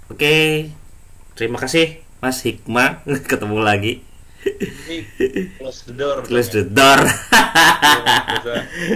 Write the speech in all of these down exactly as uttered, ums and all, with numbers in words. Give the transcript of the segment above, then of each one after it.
Oke, terima kasih Mas Hikmah. Ketemu lagi. Ini close the door dong Close ya. the door. Iya, bisa.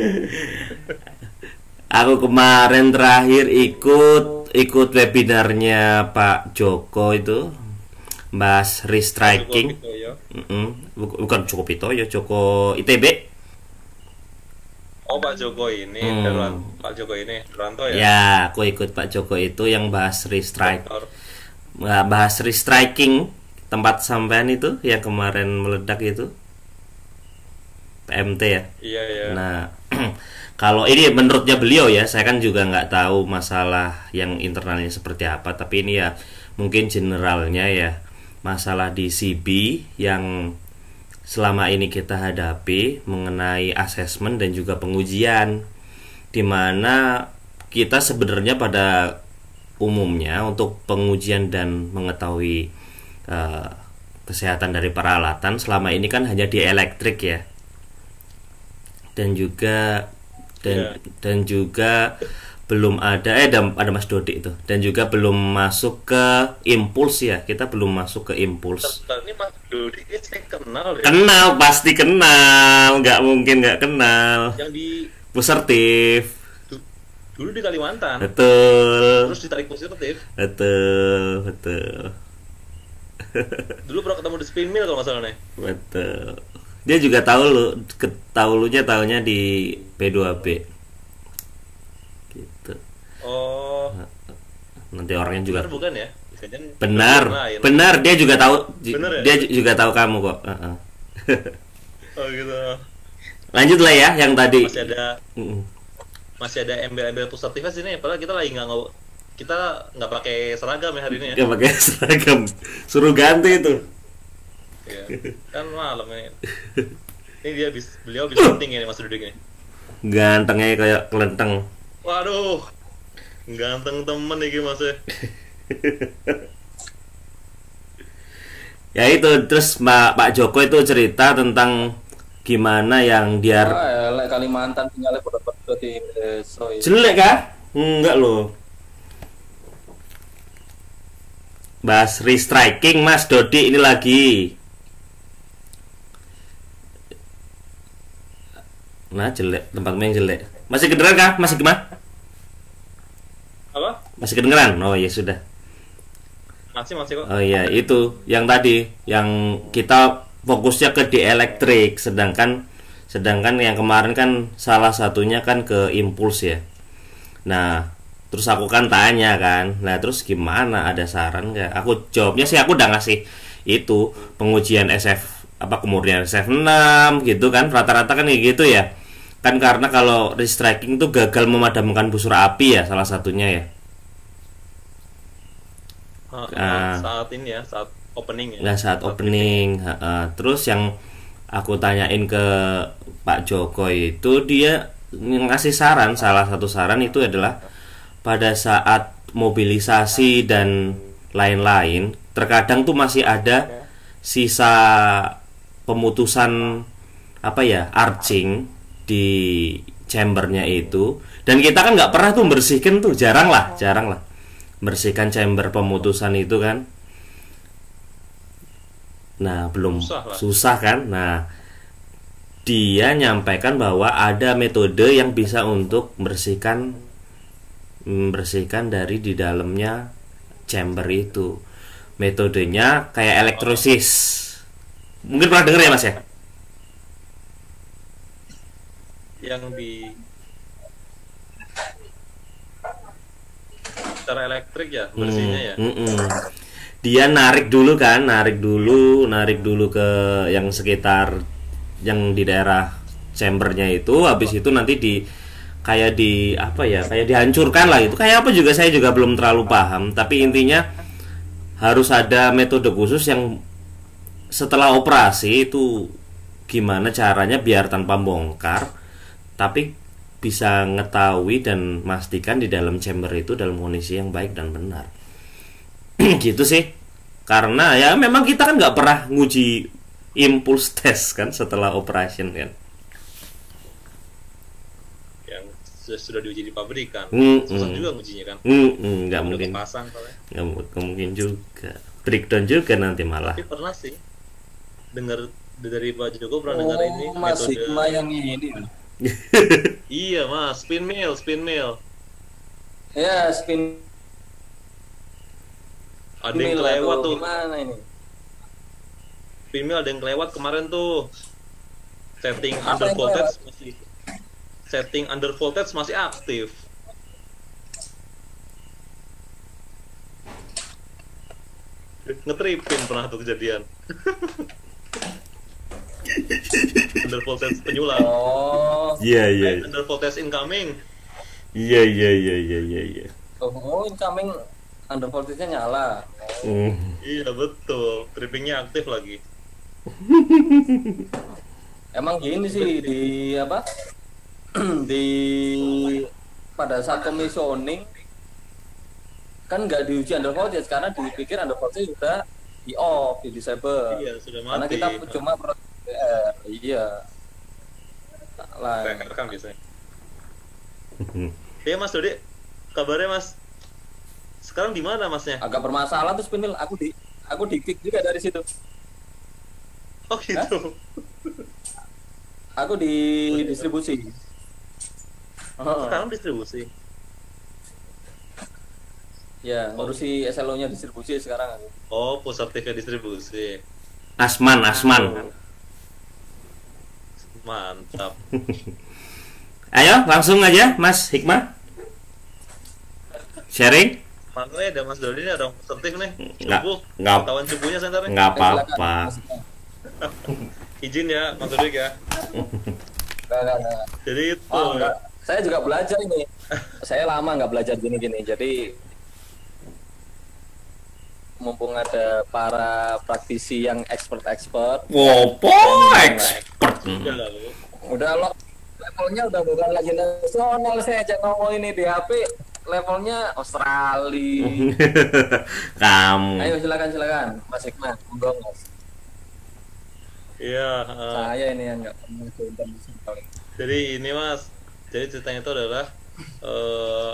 Aku kemarin terakhir ikut ikut webinarnya Pak Joko itu, bahas Pak Joko restriking. Pitoyo. Mm-mm. Buk- Bukan Joko Pitoyo, Joko I T B. Oh, Pak Joko ini, Hmm. Deruan. Pak Joko ini, Deranto ya. Ya, aku ikut Pak Joko itu yang bahas restrike, Dokter. bahas restriking tempat sampean itu yang kemarin meledak itu, P M T ya. Iya, iya. Nah, kalau ini menurutnya beliau ya, saya kan juga nggak tahu masalah yang internalnya seperti apa, tapi ini ya mungkin generalnya ya, masalah di C B yang selama ini kita hadapi mengenai asesmen dan juga pengujian, di mana kita sebenarnya pada umumnya untuk pengujian dan mengetahui eh, kesehatan dari peralatan selama ini kan hanya di elektrik ya, dan juga dan Iya. dan juga belum ada eh ada, ada Mas Dodi itu, dan juga belum masuk ke impuls ya, kita belum masuk ke impuls. Bentar, ini Mas Dodi ini saya kenal ya. Kenal, pasti kenal, nggak mungkin nggak kenal. Yang di Pusertif. du- dulu di Kalimantan. Betul, Terus ditarik positif. betul, betul, Dulu pernah ketemu di spin mill kalau nggak salah nih. betul. Dia juga tahu lu, tahu lu nya tahunya di P dua B gitu. Oh, Nanti orangnya juga benar bukan ya? Jangan benar, lain. benar, dia juga tahu, Bener ya? dia juga tahu kamu kok. Heeh. Oh gitu. Lanjut lah ya yang tadi. Masih ada Mm-mm. masih ada embel-embel positifnya sini. Padahal kita lagi nggak ngau- kita nggak pakai seragam ya hari ini ya. Nggak pakai seragam, suruh ganti itu. Iya. Kan malam ini. Ini dia bis, beliau bisa penting ini Mas Dudi ini. Gantengnya kayak kelenteng. Waduh, ganteng temen nih Mas ya. Ya itu, terus Pak Pak Joko itu cerita tentang gimana yang dia Ah, elek Kalimantan tinggalnya pada-pada di desa ya. jelek kah? Enggak loh. Bahas restriking Mas Dodi ini lagi. Nah jelek, tempatmu yang jelek. Masih kedengeran kah? Masih gimana? Apa? Masih kedengeran? Oh ya sudah. Masih masih kok. Oh iya, itu yang tadi yang kita fokusnya ke dielektrik, sedangkan sedangkan yang kemarin kan salah satunya kan ke impuls ya. Nah, terus aku kan tanya kan, nah terus gimana, ada saran nggak? Aku jawabnya sih aku udah ngasih itu pengujian S F apa kemudian S F enam gitu kan, rata-rata kan kayak gitu ya. Kan karena kalau restriking itu gagal memadamkan busur api ya salah satunya ya. Ah, Ah. saat ini ya, saat opening ya. Nah saat opening, heeh. Terus yang aku tanyain ke Pak Joko itu, dia ngasih saran, salah satu saran itu adalah pada saat mobilisasi dan lain-lain, terkadang tuh masih ada sisa pemutusan apa ya, arcing di chambernya itu, dan kita kan nggak pernah tuh bersihkan tuh, jarang lah, jarang lah bersihkan chamber pemutusan itu kan. Nah, belum Susah lah. susah kan? Nah, dia nyampaikan bahwa ada metode yang bisa untuk membersihkan membersihkan dari di dalamnya chamber itu. Metodenya kayak elektrosis. Mungkin pernah denger ya, Mas ya? Yang di secara elektrik ya, bersihnya ya. Hmm, mm-mm. Dia narik dulu kan, narik dulu, narik dulu ke yang sekitar yang di daerah chambernya itu, habis itu nanti di kayak di apa ya, kayak dihancurkan lah itu. Kayak apa juga saya juga belum terlalu paham, tapi intinya harus ada metode khusus yang setelah operasi itu gimana caranya biar tanpa bongkar, tapi bisa ngetahui dan memastikan di dalam chamber itu dalam kondisi yang baik dan benar. Gitu sih, karena ya memang kita kan nggak pernah nguji impulse test kan setelah operation kan. Yang sudah, sudah diuji di pabrikan. Hmm, Susah hmm. juga ngujinya kan. Hmm, hmm, nggak Udah mungkin, kepasang soalnya. nggak mu- nggak mungkin juga. Breakdown juga nanti malah. Tapi pernah sih dengar dari Pak Joko pernah dengar ini Oh, Mas metode. Hikmah yang ini. Iya mas, spin mill, spin mill. Ya, spin Ada yang mill kelewat atau tuh. gimana ini? Spin mill ada yang kelewat kemarin tuh. Setting Apa under yang voltage masih setting under voltage masih aktif. Ngetripin pernah tuh kejadian. Under voltage penyulam. Oh, Iya iya Eh, under voltage incoming. iya iya iya iya iya. Iya. oh incoming under voltage-nya nyala. Hmm. Iya betul, trippingnya aktif lagi. Emang gini sih di apa? Di pada saat commissioning kan nggak diuji under voltage karena dipikir under voltage sudah di off, di disable. Iya sudah Karena mati. kita cuma pro- eh, iya. Lah, P R kan biasanya. Iya Mas Dodi, kabarnya Mas? Sekarang di mana Masnya? agak bermasalah tuh spinel. Aku di aku di kick juga dari situ. Oh gitu. Aku di distribusi. Oh, Sekarang distribusi. ya, ngurusi S L O-nya distribusi sekarang aku. Oh, pusat T V distribusi. Asman Asman. Mantap. Ayo langsung aja Mas Hikmah. Sharing. Makanya ada Mas Dodi ini ada positif nih. Nggak, Cupu, nggak. kawan cupunya sebentar nih. Nggak Eh, silakan, apa-apa. Mas. Izin ya Mas Dodi ya. Enggak, enggak, enggak. Jadi itu Oh, enggak. Saya juga belajar ini. Saya lama nggak belajar gini-gini. Jadi mumpung ada para praktisi yang expert-expert, Wopo expert. ya lalu. udah lo levelnya udah bukan lagi nasional. Saya aja ngomong ini di H P levelnya Australia. Kamu. Ayo silakan silakan Mas Hikmah, monggo Mas. Iya, eh, Saya ini yang nggak pernah ke internasional. jadi ini Mas. Jadi ceritanya itu adalah eh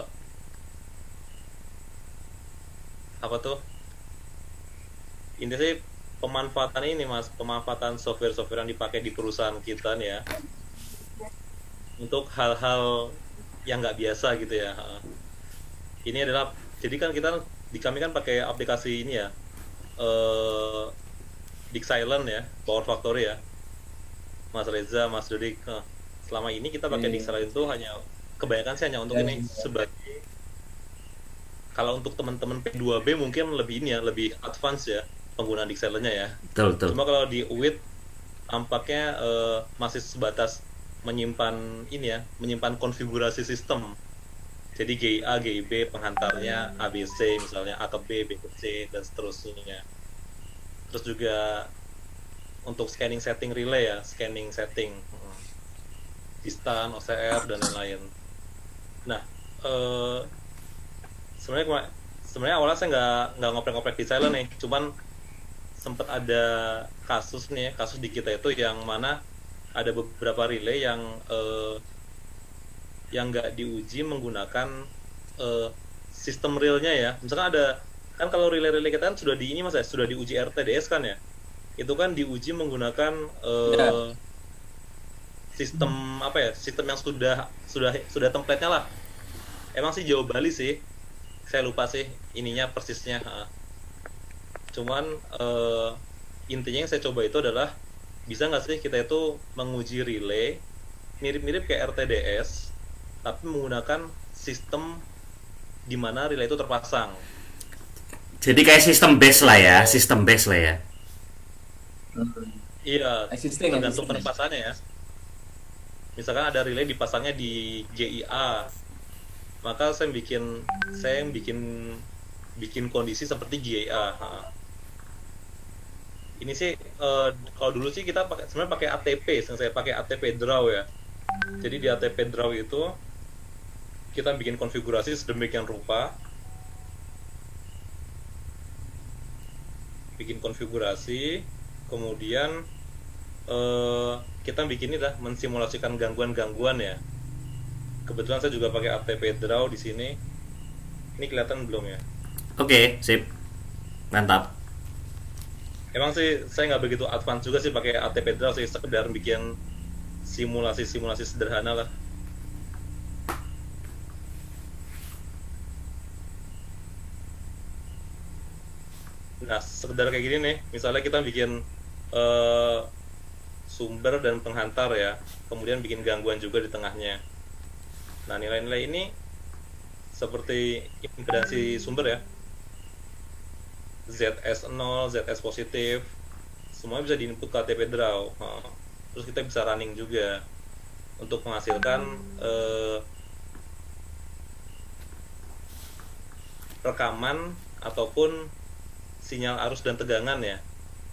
apa tuh? Ini sih pemanfaatan ini Mas, pemanfaatan software-software yang dipakai di perusahaan kita nih ya. Untuk hal-hal yang nggak biasa gitu ya. Heeh. Ini adalah jadi kan kita di kami kan pakai aplikasi ini ya. Eh Big Silent ya, Power Factory ya. Mas Reza, Mas Dodi. Nah, selama ini kita pakai Hmm. Big Silent itu hanya kebanyakan sih hanya untuk Ya, ini ya. sebagai kalau untuk teman-teman P dua B mungkin lebih ini ya, lebih advance ya penggunaan Big Silent-nya ya. Betul betul. Cuma kalau di U I T tampaknya eh, masih sebatas menyimpan ini ya, menyimpan konfigurasi sistem. Jadi G I A, G I B, penghantarnya A B C misalnya A ke B, B ke C dan seterusnya. Terus juga untuk scanning setting relay ya, scanning setting hmm, distan, O C R dan lain-lain. Nah, eh, sebenarnya kema- sebenarnya awalnya saya nggak nggak ngoprek-ngoprek di silent nih, cuman sempat ada kasus nih, kasus di kita itu yang mana ada beberapa relay yang eh, yang nggak diuji menggunakan eh, sistem realnya ya. Misalkan ada kan kalau relay-relay kita kan sudah di ini mas ya, sudah diuji R T D S kan ya. Itu kan diuji menggunakan eh, Ya. sistem apa ya? Sistem yang sudah sudah sudah template-nya lah. Emang sih Jawa Bali sih. Saya lupa sih ininya persisnya. Ha. Cuman eh, intinya yang saya coba itu adalah bisa nggak sih kita itu menguji relay mirip-mirip kayak R T D S tapi menggunakan sistem di mana relay itu terpasang. Jadi kayak sistem base lah ya, sistem base lah ya. Iya, Existing, tergantung existing. penempasannya ya. Misalkan ada relay dipasangnya di G I A, maka saya bikin saya yang bikin bikin kondisi seperti G I A. Ha. Ini sih eh, kalau dulu sih kita pakai sebenarnya pakai A T P, yang saya pakai A T P draw ya. Jadi di A T P draw itu kita bikin konfigurasi sedemikian rupa, bikin konfigurasi, kemudian eh, kita bikin ini lah mensimulasikan gangguan-gangguan ya. kebetulan saya juga pakai A T P Draw di sini. Ini kelihatan belum ya? Oke, sip. Mantap. Emang sih saya nggak begitu advance juga sih pakai A T P Draw sih, sekedar bikin simulasi-simulasi sederhana lah. Nah, sekedar kayak gini nih, misalnya kita bikin eh, sumber dan penghantar ya, kemudian bikin gangguan juga di tengahnya. Nah, nilai-nilai ini seperti impedansi sumber ya, Z S nol, Z S positif, semua bisa diinput ke A T P Draw. Nah, terus kita bisa running juga untuk menghasilkan eh, rekaman ataupun sinyal arus dan tegangan ya,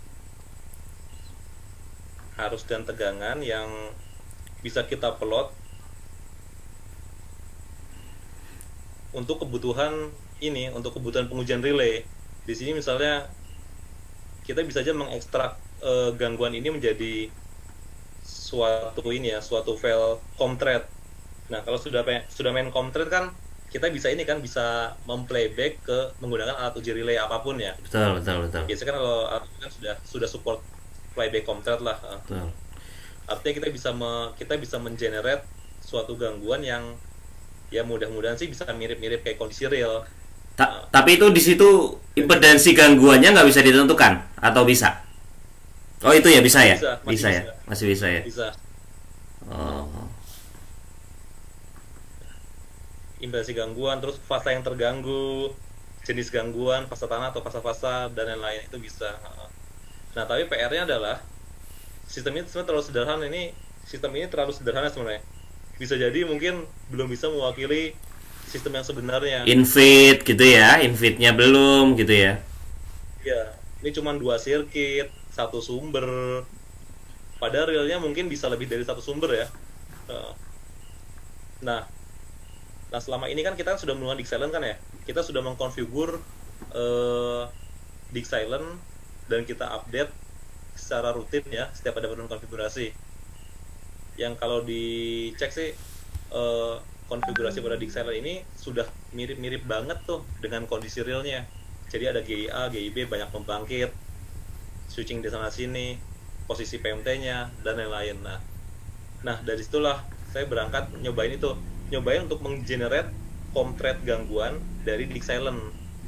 arus dan tegangan yang bisa kita plot untuk kebutuhan ini, untuk kebutuhan pengujian relay. Di sini misalnya kita bisa aja mengekstrak eh, gangguan ini menjadi suatu ini ya, suatu file COM-thread. Nah, kalau sudah sudah main COM-thread kan kita bisa ini kan bisa memplayback ke menggunakan alat uji relay apapun ya. Betul, betul, betul. Biasanya kan kalau alat kan sudah sudah support playback COM-thread lah. Betul. Artinya kita bisa me, kita bisa mengenerate suatu gangguan yang ya mudah-mudahan sih bisa mirip-mirip kayak kondisi real. Ta tapi itu di situ impedansi gangguannya nggak bisa ditentukan atau bisa? Oh itu ya bisa ya? Bisa, masih bisa ya? bisa. Masih bisa ya? Bisa. Oh. Impedansi gangguan, terus fase yang terganggu, jenis gangguan, fase tanah atau fase-fase dan lain-lain itu bisa. Nah, tapi P R-nya adalah sistem ini sebenarnya terlalu sederhana ini, sistem ini terlalu sederhana sebenarnya. Bisa jadi mungkin belum bisa mewakili sistem yang sebenarnya. Infit gitu ya, infitnya belum gitu ya. Ya, ini cuma dua sirkuit, satu sumber. Padahal realnya mungkin bisa lebih dari satu sumber ya. Nah, nah selama ini kan kita sudah menggunakan Dixilent kan ya. Kita sudah mengkonfigur eh, Dixilent dan kita update secara rutin ya setiap ada perubahan konfigurasi. Yang kalau dicek sih eh, konfigurasi pada Dixilent ini sudah mirip-mirip banget tuh dengan kondisi realnya. Jadi ada G I A, G I B, banyak pembangkit, switching di sana sini, posisi P M T-nya dan lain-lain. Nah, nah dari situlah saya berangkat nyobain itu, nyobain untuk menggenerate COM-thread gangguan dari Dixilent.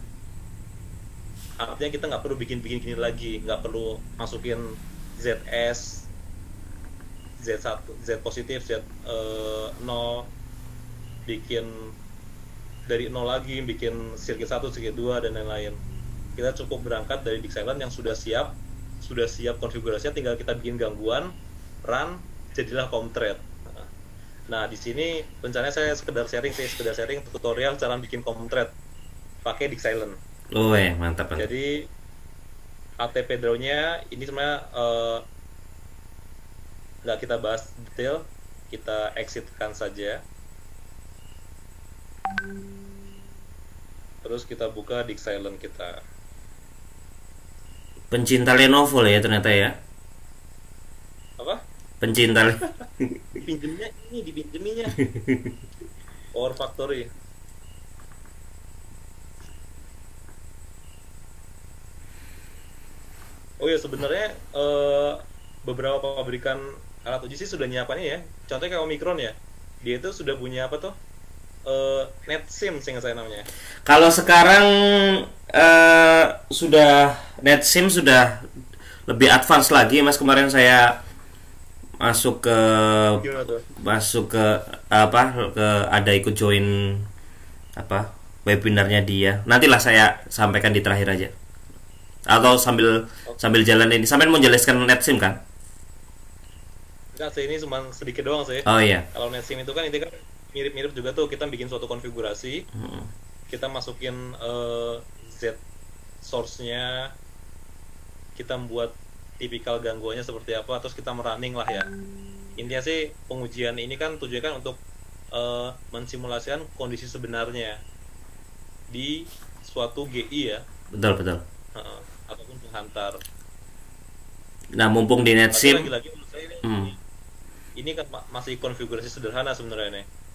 Artinya kita nggak perlu bikin-bikin gini lagi, nggak perlu masukin Z S, Z satu, Z positif, Z nol, bikin dari nol lagi, bikin sirkuit satu, sirkuit dua dan lain-lain. Kita cukup berangkat dari Dixilent yang sudah siap, sudah siap konfigurasinya, tinggal kita bikin gangguan, run, jadilah COM-thread. Nah, di sini rencananya saya sekedar sharing sih, sekedar sharing tutorial cara bikin COM-thread pakai Dixilent. Oh ya, mantap, mantap. Jadi A T P Draw-nya ini sebenarnya uh, nggak kita bahas detail, kita exitkan saja. Terus kita buka Dixilent kita. Pencinta Lenovo ya ternyata ya. Apa? Pencinta. Dipinjemnya ini, dipinjeminya. Power Factory. Oh ya sebenarnya uh, beberapa pabrikan alat uji sih sudah nyiapannya ya. Contohnya kayak Omicron ya. Dia itu sudah punya apa tuh? Uh, NetSim seingat saya namanya. Kalau sekarang uh, sudah NetSim sudah lebih advance lagi, Mas. Kemarin saya masuk ke masuk ke apa ke ada ikut join apa webinarnya dia. Nantilah saya sampaikan di terakhir aja. Atau sambil okay. sambil jalan ini. Sampai mau jelaskan NetSim kan? Enggak sih, ini cuma sedikit doang sih. Oh iya. Kalau NetSim itu kan itu kan mirip-mirip juga tuh, kita bikin suatu konfigurasi, hmm. kita masukin uh, Z source-nya, kita membuat tipikal gangguannya seperti apa, terus kita merunning lah ya. Intinya sih pengujian ini kan tujuannya kan untuk uh, mensimulasikan kondisi sebenarnya di suatu G I ya. Betul betul. Uh, ataupun penghantar. Nah mumpung di NetSim, lagi-lagi menurut saya ini, hmm. ini kan masih konfigurasi sederhana sebenarnya nih.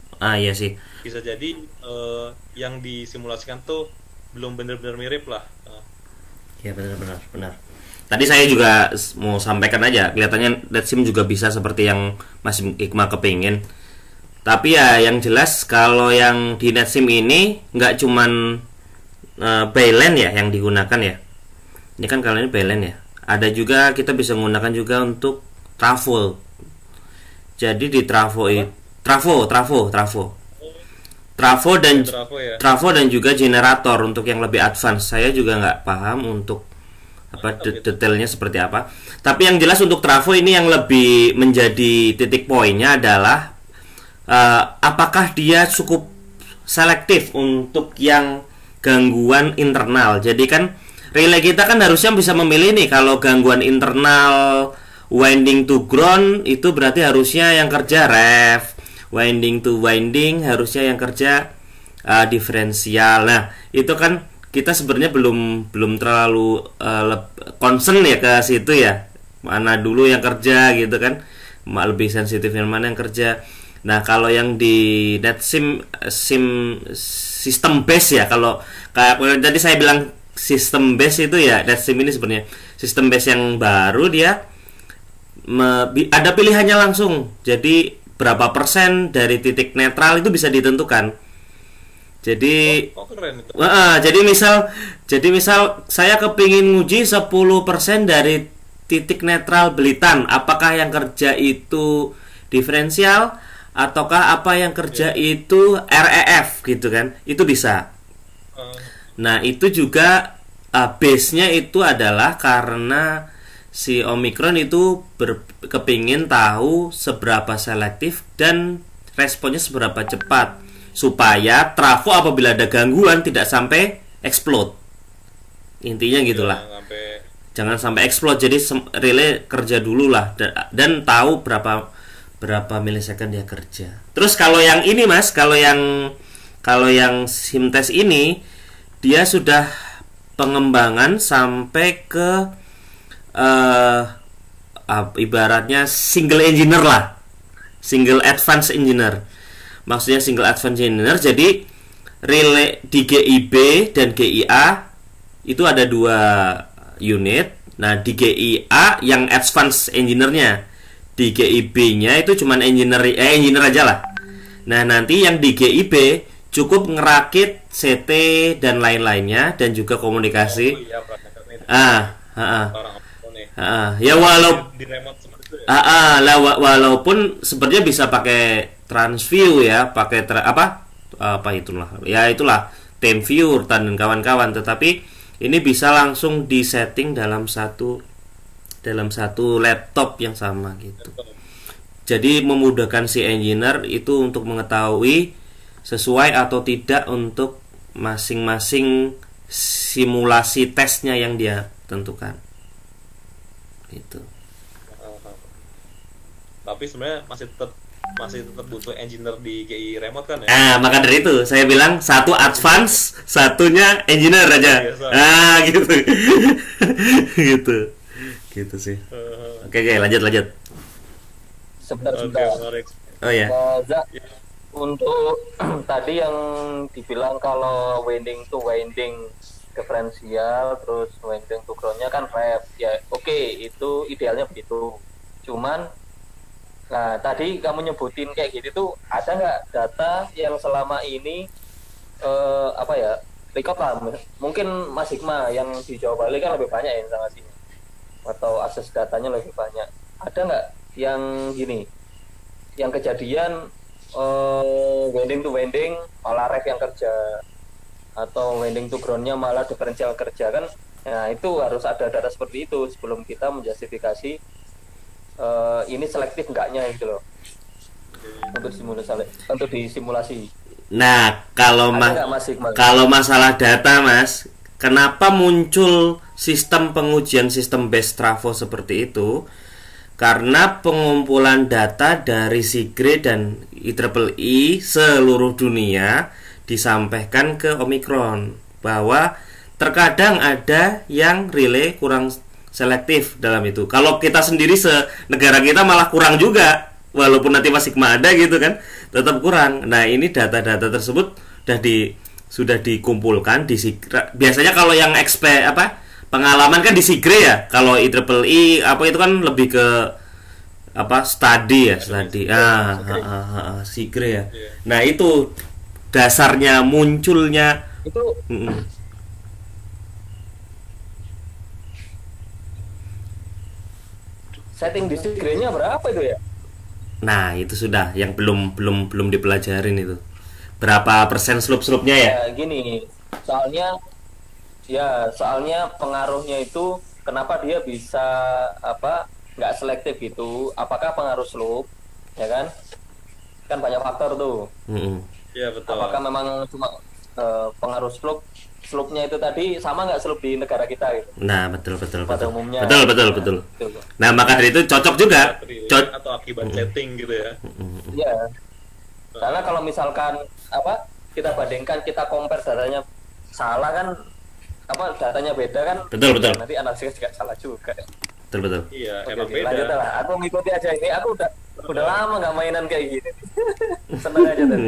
Ah iya sih. Bisa jadi eh, yang disimulasikan tuh belum benar-benar mirip lah. Eh, Ya benar-benar benar. Tadi saya juga s- mau sampaikan aja, kelihatannya NetSim juga bisa seperti yang Mas Iqmah kepingin. Tapi ya yang jelas kalau yang di NetSim ini nggak cuman eh, Bayland ya yang digunakan ya. Ini kan kalau ini Bayland ya. Ada juga kita bisa menggunakan juga untuk trafo. Jadi di trafo itu trafo, trafo, trafo. Trafo dan Trafo ya. trafo dan juga generator untuk yang lebih advance. Saya juga nggak paham untuk apa de- detailnya seperti apa. Tapi yang jelas untuk trafo ini yang lebih menjadi titik poinnya adalah eh, apakah dia cukup selektif untuk yang gangguan internal. Jadi kan relay kita kan harusnya bisa memilih nih kalau gangguan internal winding to ground itu berarti harusnya yang kerja ref, winding to winding harusnya yang kerja uh, diferensial. Nah, itu kan kita sebenarnya belum belum terlalu uh, leb- concern ya ke situ ya. Mana dulu yang kerja gitu kan. Ma- Lebih sensitif yang mana yang kerja. Nah, kalau yang di NetSim sim sistem base ya, kalau kayak tadi saya bilang sistem base itu ya NetSim ini sebenarnya sistem base yang baru dia me- bi- ada pilihannya langsung. Jadi berapa persen dari titik netral itu bisa ditentukan. Jadi Oh keren itu. Wah, jadi misal jadi misal saya kepingin nguji sepuluh persen dari titik netral Belitan, apakah yang kerja itu diferensial ataukah apa yang kerja itu R E F gitu kan? Itu bisa. Eh, Nah, itu juga uh, base-nya itu adalah karena si Omicron itu ber- kepingin tahu seberapa selektif dan responnya seberapa cepat supaya trafo apabila ada gangguan tidak sampai explode. Intinya gitulah. jangan sampai Jangan sampai explode. Jadi sem- relay kerja dulu lah da- dan tahu berapa berapa milisecond dia kerja. Terus kalau yang ini Mas, kalau yang kalau yang SIMTest ini dia sudah pengembangan sampai ke eh ap- ibaratnya single engineer lah, single advanced engineer. Maksudnya single advanced engineer. Jadi relay di G I B dan G I A itu ada dua unit. Nah di G I A yang advanced engineer-nya, di G I B-nya itu cuman engineer eh engineer aja lah. Nah nanti yang di G I B cukup ngerakit C T dan lain-lainnya dan juga oh komunikasi. iya perangkat itu Ah, ah, ah, orang apa nih ah. Ya walau di remote seperti itu ya. ah, ah, lah, wa- walaupun sebenarnya bisa pakai transview ya, pakai tra- apa apa itulah ya itulah TeamViewer dan kawan-kawan, tetapi ini bisa langsung disetting dalam satu dalam satu laptop yang sama gitu. Jadi memudahkan si engineer itu untuk mengetahui sesuai atau tidak untuk masing-masing simulasi tesnya yang dia tentukan. Gitu. Tapi sebenarnya masih tetap masih tetap butuh engineer di G I remote kan ya. Ah, maka dari itu saya bilang satu advance, satunya engineer aja. Biasa. Ah, gitu. Gitu. Gitu sih. Eh, Oke, oke, lanjut lanjut. Sebentar, Oke, sebentar. menarik. Oh ya. Eh, Zak, untuk tadi yang dibilang kalau winding to winding diferensial terus winding to groundnya kan ref ya, oke itu idealnya begitu. Cuman nah tadi kamu nyebutin kayak gitu tuh ada nggak data yang selama ini eh, apa ya record lah, mungkin Mas Hikmah yang di Jawa Bali kan lebih banyak ya informasinya atau akses datanya lebih banyak, ada nggak yang gini yang kejadian eh, winding to winding malah ref yang kerja atau winding to groundnya malah diferensial kerja kan? Nah itu harus ada data seperti itu sebelum kita menjustifikasi eh, ini selektif enggaknya gitu loh untuk simulasi untuk disimulasi. Nah, kalau Ada ma- nggak, Mas Hikmah? kalau masalah data, Mas, kenapa muncul sistem pengujian sistem base trafo seperti itu? Karena pengumpulan data dari SIGRE dan I triple E seluruh dunia disampaikan ke Omicron bahwa terkadang ada yang relay kurang selektif dalam itu. Kalau kita sendiri se negara kita malah kurang juga walaupun nanti masih ada gitu kan, tetap kurang. Nah ini data-data tersebut sudah di sudah dikumpulkan di Sigre. Biasanya kalau yang exp apa pengalaman kan di Sigre ya, kalau I triple I apa itu kan lebih ke apa study ya, study ah, ah, ah, ah, Sigre ya. Nah itu dasarnya munculnya Itu mm-mm. setting di Sigre-nya berapa itu ya? Nah itu sudah yang belum belum belum dipelajarin itu berapa persen slope-slope-nya ya. Ya gini, soalnya ya soalnya pengaruhnya itu kenapa dia bisa apa nggak selektif gitu? Apakah pengaruh slope, ya kan? Kan banyak faktor tuh. Mm-mm. Iya betul. Apakah memang cuma eh, pengaruh slope, slope-nya itu tadi sama nggak slope di negara kita gitu? Nah betul betul Pada betul umumnya. betul betul betul. Gitu. Nah maka dari itu cocok juga. Co- atau akibat setting gitu ya. Iya. Karena kalau misalkan apa kita bandingkan, kita compare datanya salah kan, apa datanya beda kan? Betul, betul. Nanti analisis juga salah juga. betul betul. Iya, Oke, emang oke, beda. lanjut lah. Aku ngikuti aja ini. Aku udah udah lama nggak mainan kayak gini. Seneng aja tadi.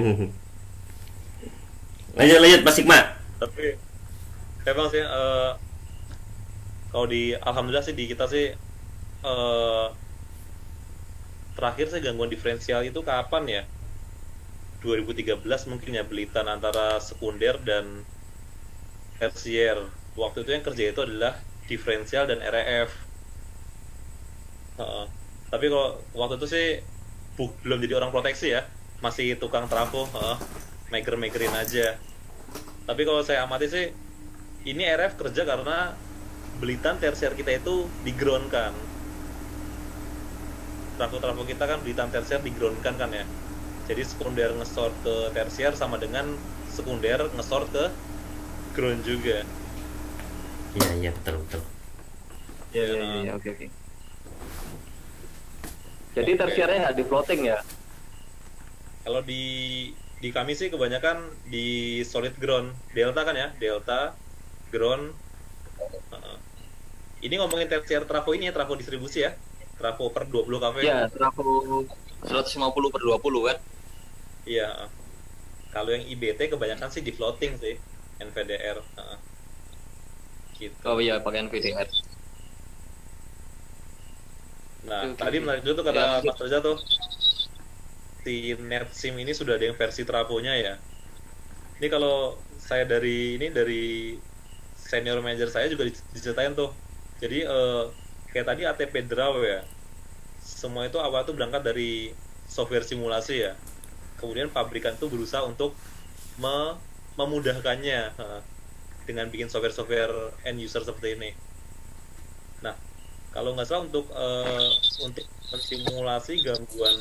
lanjut lanjut Mas Sigma. Tapi emang sih eh, kalau di alhamdulillah sih di kita sih eh, terakhir sih gangguan diferensial itu kapan ya? dua ribu tiga belas mungkin ya, belitan antara sekunder dan tersier. Waktu itu yang kerja itu adalah diferensial dan R E F. Heeh. Tapi kalau waktu itu sih bu, belum jadi orang proteksi ya, masih tukang trafo, heeh, maker-makerin aja. Tapi kalau saya amati sih, ini R F kerja karena belitan tersier kita itu di ground kan. Trafo-trafo kita kan belitan tersier di ground kan kan ya. Jadi sekunder ngesort ke tersier sama dengan sekunder ngesort ke ground juga. Iya iya betul betul. Iya iya iya oke oke. Jadi tersiernya nggak di floating ya? Kalau di di kami sih kebanyakan di solid ground, delta kan ya, delta ground. Uh, ini ngomongin tersier trafo ini ya, trafo distribusi ya, trafo per dua puluh kV. Iya, trafo seratus lima puluh per dua puluh kan? Iya. Kalau yang I B T kebanyakan sih di floating sih, N V D R. Uh, gitu. Oh iya, pakai N V D R. Nah, Oke, tadi oke. menarik juga tuh kata Ya, Mas Reza tuh, si NetSim ini sudah ada yang versi trafonya ya. Ini kalau saya dari ini dari senior manager saya juga diceritain tuh. Jadi eh, kayak tadi A T P draw ya. Semua itu awal tuh berangkat dari software simulasi ya. Kemudian pabrikan tuh berusaha untuk me- memudahkannya eh, dengan bikin software-software end user seperti ini. Nah, kalau nggak salah untuk uh, untuk mensimulasi gangguan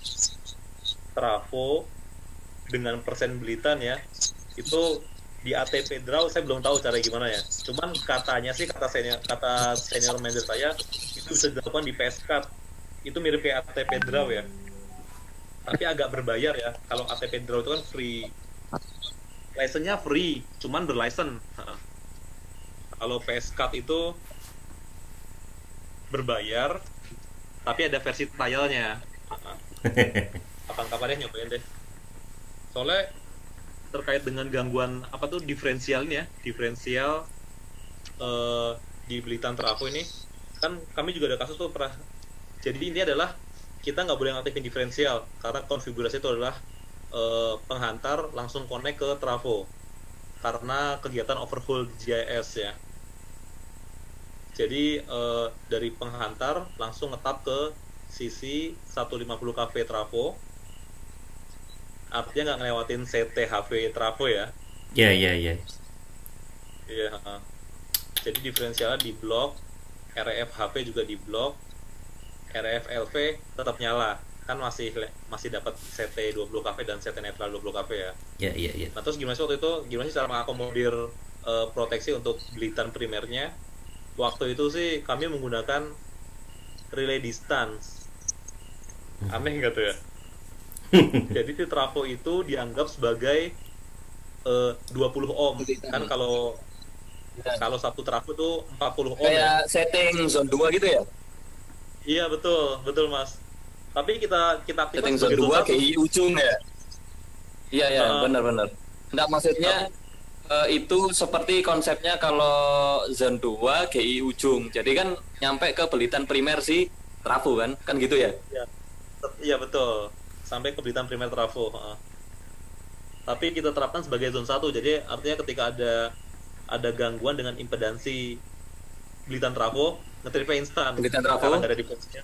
trafo dengan persen belitan ya, itu di A T P draw saya belum tahu cara gimana ya. Cuman katanya sih kata senior kata senior manager saya itu bisa dilakukan di P S C A T. Itu mirip kayak A T P draw ya. Tapi agak berbayar ya. Kalau A T P draw itu kan free. License-nya free, cuman berlicense. Kalau P S C A T itu berbayar, tapi ada versi trialnya. Kapan-kapan deh nyobain deh. Soalnya terkait dengan gangguan apa tuh diferensial ini ya, diferensial eh, di belitan trafo ini, kan kami juga ada kasus tuh pernah. Jadi ini adalah kita nggak boleh ngaktifin diferensial karena konfigurasi itu adalah eh, penghantar langsung connect ke trafo karena kegiatan overhaul di G I S ya. Jadi eh, dari penghantar langsung ngetap ke sisi seratus lima puluh kV trafo, artinya nggak ngelewatin C T H V trafo ya. Iya iya iya. Iya. uh. Jadi diferensialnya di blok, R E F H V juga di blok, R E F L V tetap nyala, kan masih masih dapat C T dua puluh kV dan C T netral dua puluh kV ya. Iya iya iya. Nah terus gimana sih waktu itu, gimana sih cara mengakomodir uh, proteksi untuk belitan primernya? Waktu itu sih kami menggunakan relay distance. Aneh nggak tuh ya? Jadi si trafo itu dianggap sebagai uh, dua puluh ohm. Kan kalau kalau satu trafo tuh empat puluh ohm ya. Kayak setting zone dua gitu ya? Iya betul, betul Mas. Tapi kita kita aktifkan Setting zone sebagai dua zone G satu. I ujung ya. Iya ya, Ah. benar-benar. Enggak, maksudnya eh, itu seperti konsepnya kalau zone dua G I ujung. Jadi kan nyampe ke belitan primer si trafo kan? Kan gitu ya? Iya, iya betul. Sampai ke belitan primer trafo. Heeh. Tapi kita terapkan sebagai zone satu. Jadi artinya ketika ada ada gangguan dengan impedansi belitan trafo, ngetripnya instan. Belitan trafo? Karena nggak ada defense-nya.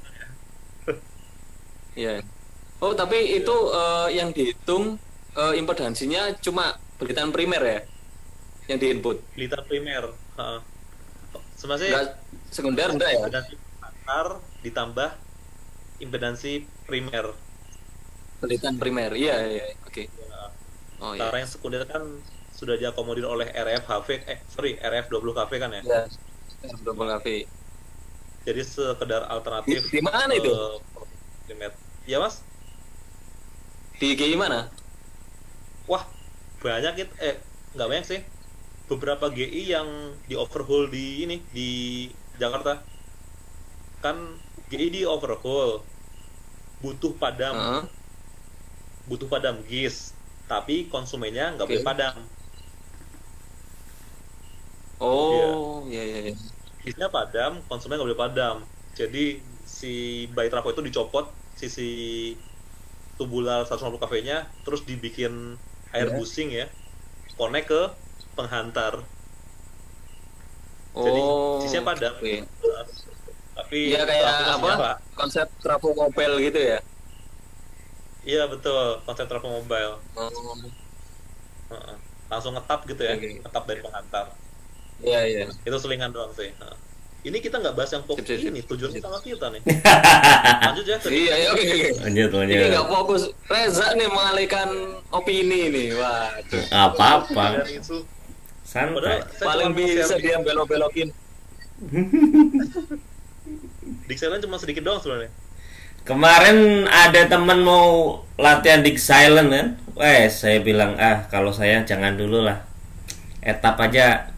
Iya. Oh, tapi itu eh, yang dihitung eh, impedansinya cuma belitan primer ya? Yang diinput. Belitan primer. Heeh. Sebenarnya Enggak sekunder enggak ya? impedansi antar ditambah impedansi primer. Belitan primer. Iya, iya. Oke. Oh iya. Karena yang sekunder kan sudah diakomodir oleh R F H V, eh sorry R F dua puluh K V kan ya. Iya. Double kafe. Jadi sekedar alternatif. Di- di mana itu? eh, primer. Ya mas? Di G I mana? Wah banyak it, eh nggak banyak sih. Beberapa G I yang di overhaul di ini di Jakarta. Kan G I di overhaul, butuh padam, Heeh. butuh padam gis, tapi konsumennya nggak Oke. boleh padam. Oh, iya iya iya. Gisnya padam, konsumen nggak boleh padam. Jadi si bayi trafo itu dicopot sisi tubular seratus lima puluh kV-nya, terus dibikin air Ya. busing ya, connect ke penghantar. Jadi Oh. sisinya padam. Oke. Tapi Iya kayak trafo masih apa? nyala. Konsep trafo mobile gitu ya. Iya betul, konsep trafo mobile. Oh. Heeh. Langsung ngetap gitu ya, Oke. ngetap dari penghantar. Iya iya. Itu selingan doang sih. Heeh. Ini kita nggak bahas yang fokus Sip, sip, sip. ini, tujuannya sama kita nih. Lanjut ya. ke- Iya iya oke oke. Lanjut, Ini lanjut. nggak fokus. Reza nih mengalihkan opini nih. Waduh. Apa-apa. dari isu. Santai. Padahal saya Paling cuma bisa share- dia belok-belokin. Dixieland cuma sedikit doang sebenarnya. Kemarin ada teman mau latihan Dick Silent kan. Weh, saya bilang, ah kalau saya jangan dulu lah. Etap aja.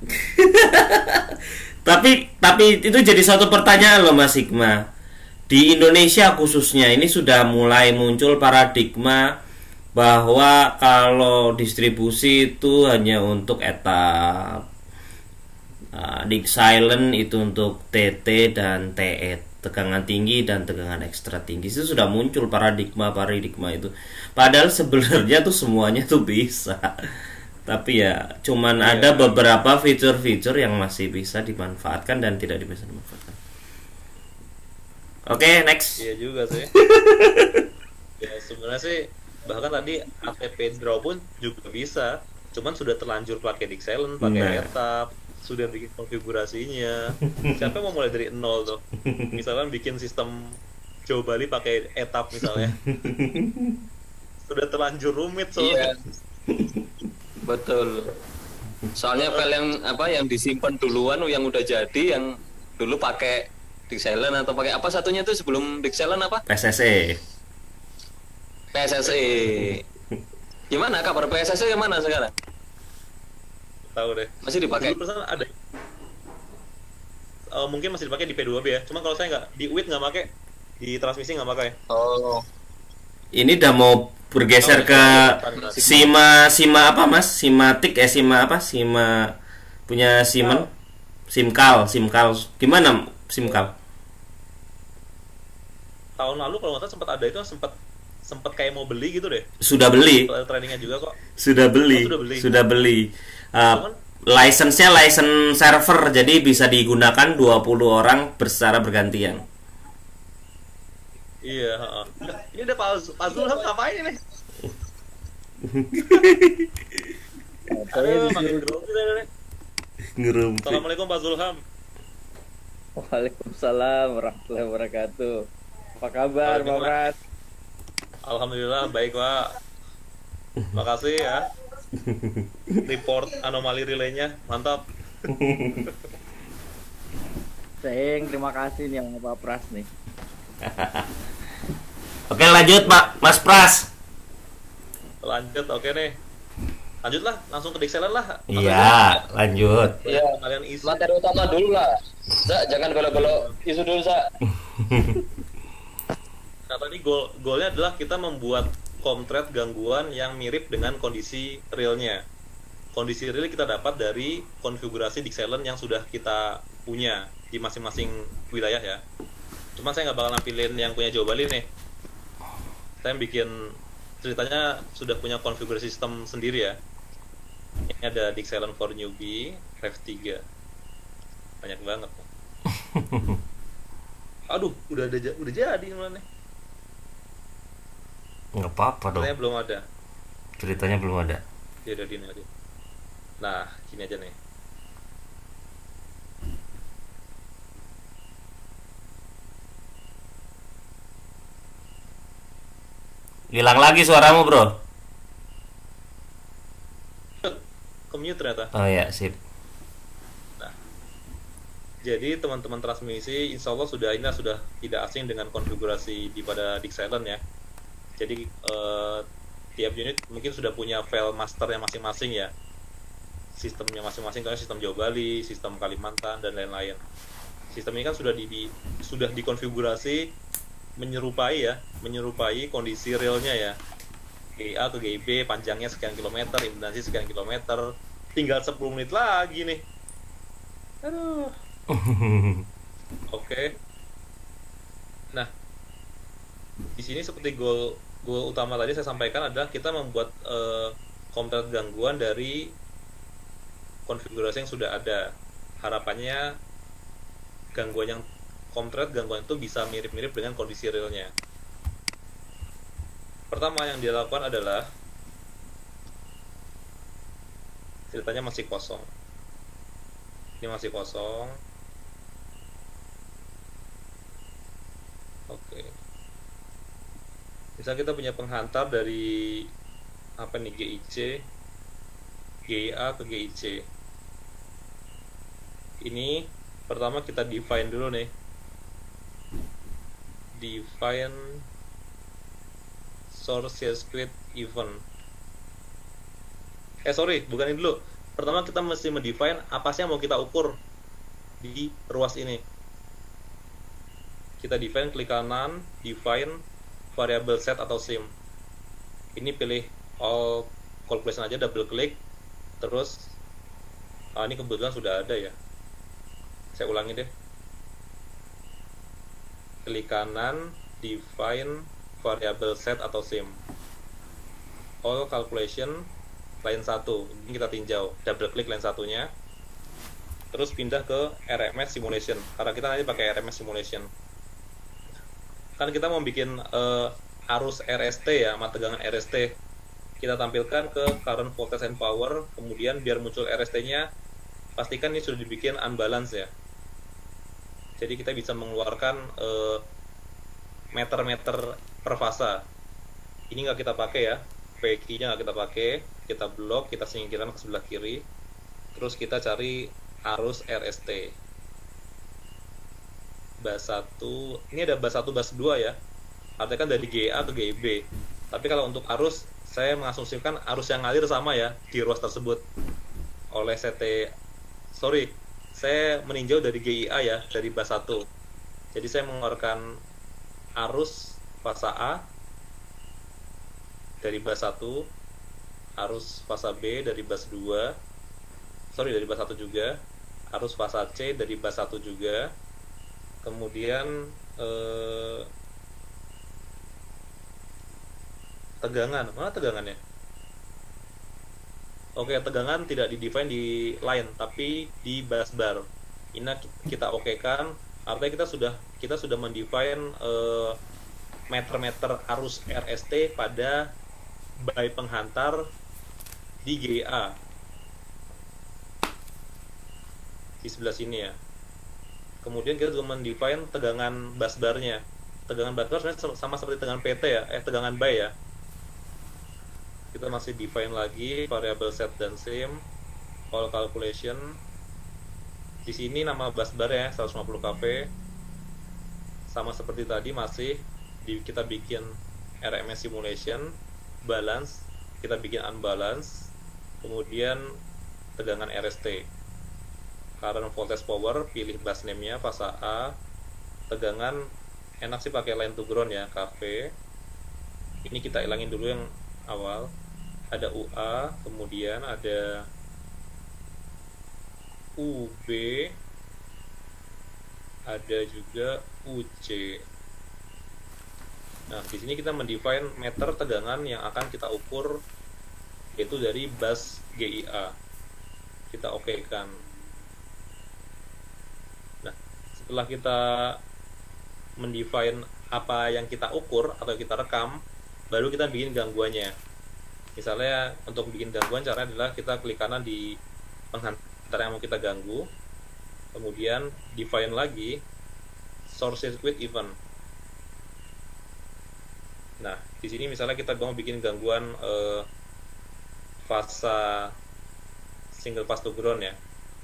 Tapi tapi itu jadi suatu pertanyaan loh Mas Hikmah. Di Indonesia khususnya ini sudah mulai muncul paradigma bahwa kalau distribusi itu hanya untuk etap. Uh, Dick Silent itu untuk T T dan T E, tegangan tinggi dan tegangan ekstra tinggi. Itu sudah muncul paradigma paradigma itu. Padahal sebenarnya tuh semuanya tuh bisa. Tapi ya cuman Iya. ada beberapa fitur-fitur yang masih bisa dimanfaatkan dan tidak bisa dimanfaatkan. Oke, next. Iya juga sih. Ya sebenarnya sih bahkan tadi A T P draw pun juga bisa. Cuman sudah terlanjur pakai Dixieland, pakai Nah. etap, sudah bikin konfigurasinya. Siapa yang mau mulai dari nol tuh? Misalkan bikin sistem Jawa Bali pakai etap misalnya. Sudah terlanjur rumit Iya. soalnya. Betul. Soalnya file yang apa yang disimpan duluan yang udah jadi yang dulu pakai Dixieland atau pakai apa satunya tuh sebelum Dixieland apa? P S S E. P S S E. Gimana kabar P S S E yang mana sekarang? Tahu deh. Masih dipakai? Dulu perasaan ada. Eh, mungkin masih dipakai di P dua B ya. Cuma kalau saya nggak di U I T nggak pakai, di transmisi nggak pakai. Oh. Ini udah mau bergeser ke Sima Sima apa Mas? Simatik eh Sima apa? Sima punya Simen. Simkal, Simkal. Gimana Simkal? Tahun lalu kalau nggak salah sempat ada itu sempat sempat kayak mau beli gitu deh. Sudah beli. Ada trainingnya juga kok. Sudah beli. Oh, sudah beli. Sudah beli. Uh, Cuman- license-nya license server, jadi bisa digunakan dua puluh orang secara bergantian. Iya, heeh. Ini ada Pak Pak Zulham ngapain ini? Aduh, makin grogi saya nih. Ngerumpi. Assalamualaikum Pak Zulham. Waalaikumsalam warahmatullahi wabarakatuh. Apa kabar, Pak Pras? Alhamdulillah baik Pak. Makasih ya. Report anomali relaynya mantap. Sayang, terima kasih nih sama Pak Pras nih. Oke, lanjut Pak Mas Pras. Lanjut, oke nih. Lanjutlah, langsung ke Dixieland lah. Iya, lanjut. Iya. Kalian isi. Materi utama dulu lah. Za, jangan belok-belok isu dulu, Za. Nah tadi goal goalnya adalah kita membuat komtret gangguan yang mirip dengan kondisi realnya. Kondisi real kita dapat dari konfigurasi Dixelen yang sudah kita punya di masing-masing wilayah ya. Cuma saya nggak bakal nampilin yang punya Jawa Bali nih. Saya bikin ceritanya sudah punya konfigurasi sistem sendiri ya. Ini ada Dixelen for Newbie, Rev tiga. Banyak banget. Aduh, udah ada udah jadi malah nih. Nggak apa-apa dong. Ceritanya belum ada. Ceritanya belum ada. Ya udah gini aja. Nah, gini aja nih. Hilang lagi suaramu, Bro. Commute ternyata. Oh ya, sip. Nah, jadi teman-teman transmisi, insya Allah sudah ini sudah tidak asing dengan konfigurasi di pada Dixelen ya. Jadi eh, tiap unit mungkin sudah punya file masternya masing-masing ya. Sistemnya masing-masing, kayak sistem Jawa Bali, sistem Kalimantan dan lain-lain. Sistem ini kan sudah di, di sudah dikonfigurasi menyerupai ya, menyerupai kondisi realnya ya. G A ke G B panjangnya sekian kilometer, impedansi sekian kilometer. Tinggal sepuluh menit lagi nih. Aduh. Oke. Okay. Nah, di sini seperti goal goal utama tadi saya sampaikan adalah kita membuat uh, komtret gangguan dari konfigurasi yang sudah ada. Harapannya gangguan yang komtret gangguan itu bisa mirip-mirip dengan kondisi realnya. Pertama yang dilakukan adalah ceritanya masih kosong. Ini masih kosong. Oke. Misal kita punya penghantar dari apa nih G I C, G I A ke G I C. Ini pertama kita define dulu nih. Define source circuit event. Eh sorry, bukan ini dulu. Pertama kita mesti mendefine apa sih yang mau kita ukur di ruas ini. Kita define, klik kanan, define variable set atau sim. Ini pilih all calculation aja, double klik. Terus, ah ini kebetulan sudah ada ya. Saya ulangi deh. Klik kanan, define variable set atau sim. All calculation line satu. Ini kita tinjau, double klik line satunya. Terus pindah ke R M S simulation. Karena kita nanti pakai R M S simulation. Kan kita mau bikin uh, arus R S T ya, sama tegangan R S T. Kita tampilkan ke current voltage and power, kemudian biar muncul R S T-nya, pastikan ini sudah dibikin unbalance ya. Jadi kita bisa mengeluarkan uh, meter-meter per fasa. Ini nggak kita pakai ya, P Q-nya nggak kita pakai. Kita blok, kita singkirkan ke sebelah kiri. Terus kita cari arus R S T. Bus satu, ini ada bus satu, bus dua ya. Artinya kan dari G A ke G B. Tapi kalau untuk arus, saya mengasumsikan arus yang ngalir sama ya di ruas tersebut. Oleh C T, sorry, saya meninjau dari G I A ya, dari bus satu. Jadi saya mengeluarkan arus fasa A dari bus satu, arus fasa B dari bus dua, sorry dari bus satu juga, arus fasa C dari bus satu juga. Kemudian eh, tegangan, mana tegangannya? Oke, tegangan tidak di-define di line, tapi di bus bar. Ini kita okekan, artinya kita sudah kita sudah mendefine eh, meter-meter arus R S T pada by penghantar di G A. Di sebelah sini ya. Kemudian kita juga mendefine tegangan busbarnya. Tegangan busbar sebenarnya sama seperti tegangan P T ya, eh tegangan by ya. Kita masih define lagi variable set dan sim, all calculation. Di sini nama busbar ya seratus lima puluh kV. Sama seperti tadi masih di, kita bikin R M S simulation, balance, kita bikin unbalance, kemudian tegangan R S T. Current voltage power, pilih bus name-nya, fasa A, tegangan enak sih pakai line to ground ya, cafe. Ini kita ilangin dulu yang awal. Ada U A, kemudian ada U B, ada juga U C. Nah, di sini kita mendefine meter tegangan yang akan kita ukur, yaitu dari bus G I A. Kita oke-kan. Nah, setelah kita mendefine apa yang kita ukur atau kita rekam, baru kita bikin gangguannya. Misalnya untuk bikin gangguan caranya adalah kita klik kanan di penghantar yang mau kita ganggu, kemudian define lagi source circuit event. Nah, di sini misalnya kita mau bikin gangguan eh, fasa single fast to ground ya.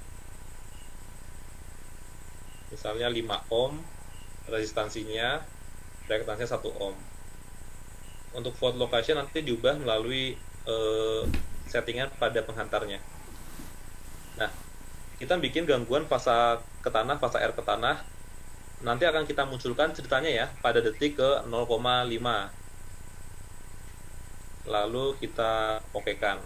Misalnya lima ohm, resistansinya, reaktansinya satu ohm. Untuk fault location nanti diubah melalui uh, settingan pada penghantarnya. Nah, kita bikin gangguan fasa ke tanah, fasa air ke tanah. Nanti akan kita munculkan ceritanya ya pada detik ke nol koma lima. Lalu kita okekan.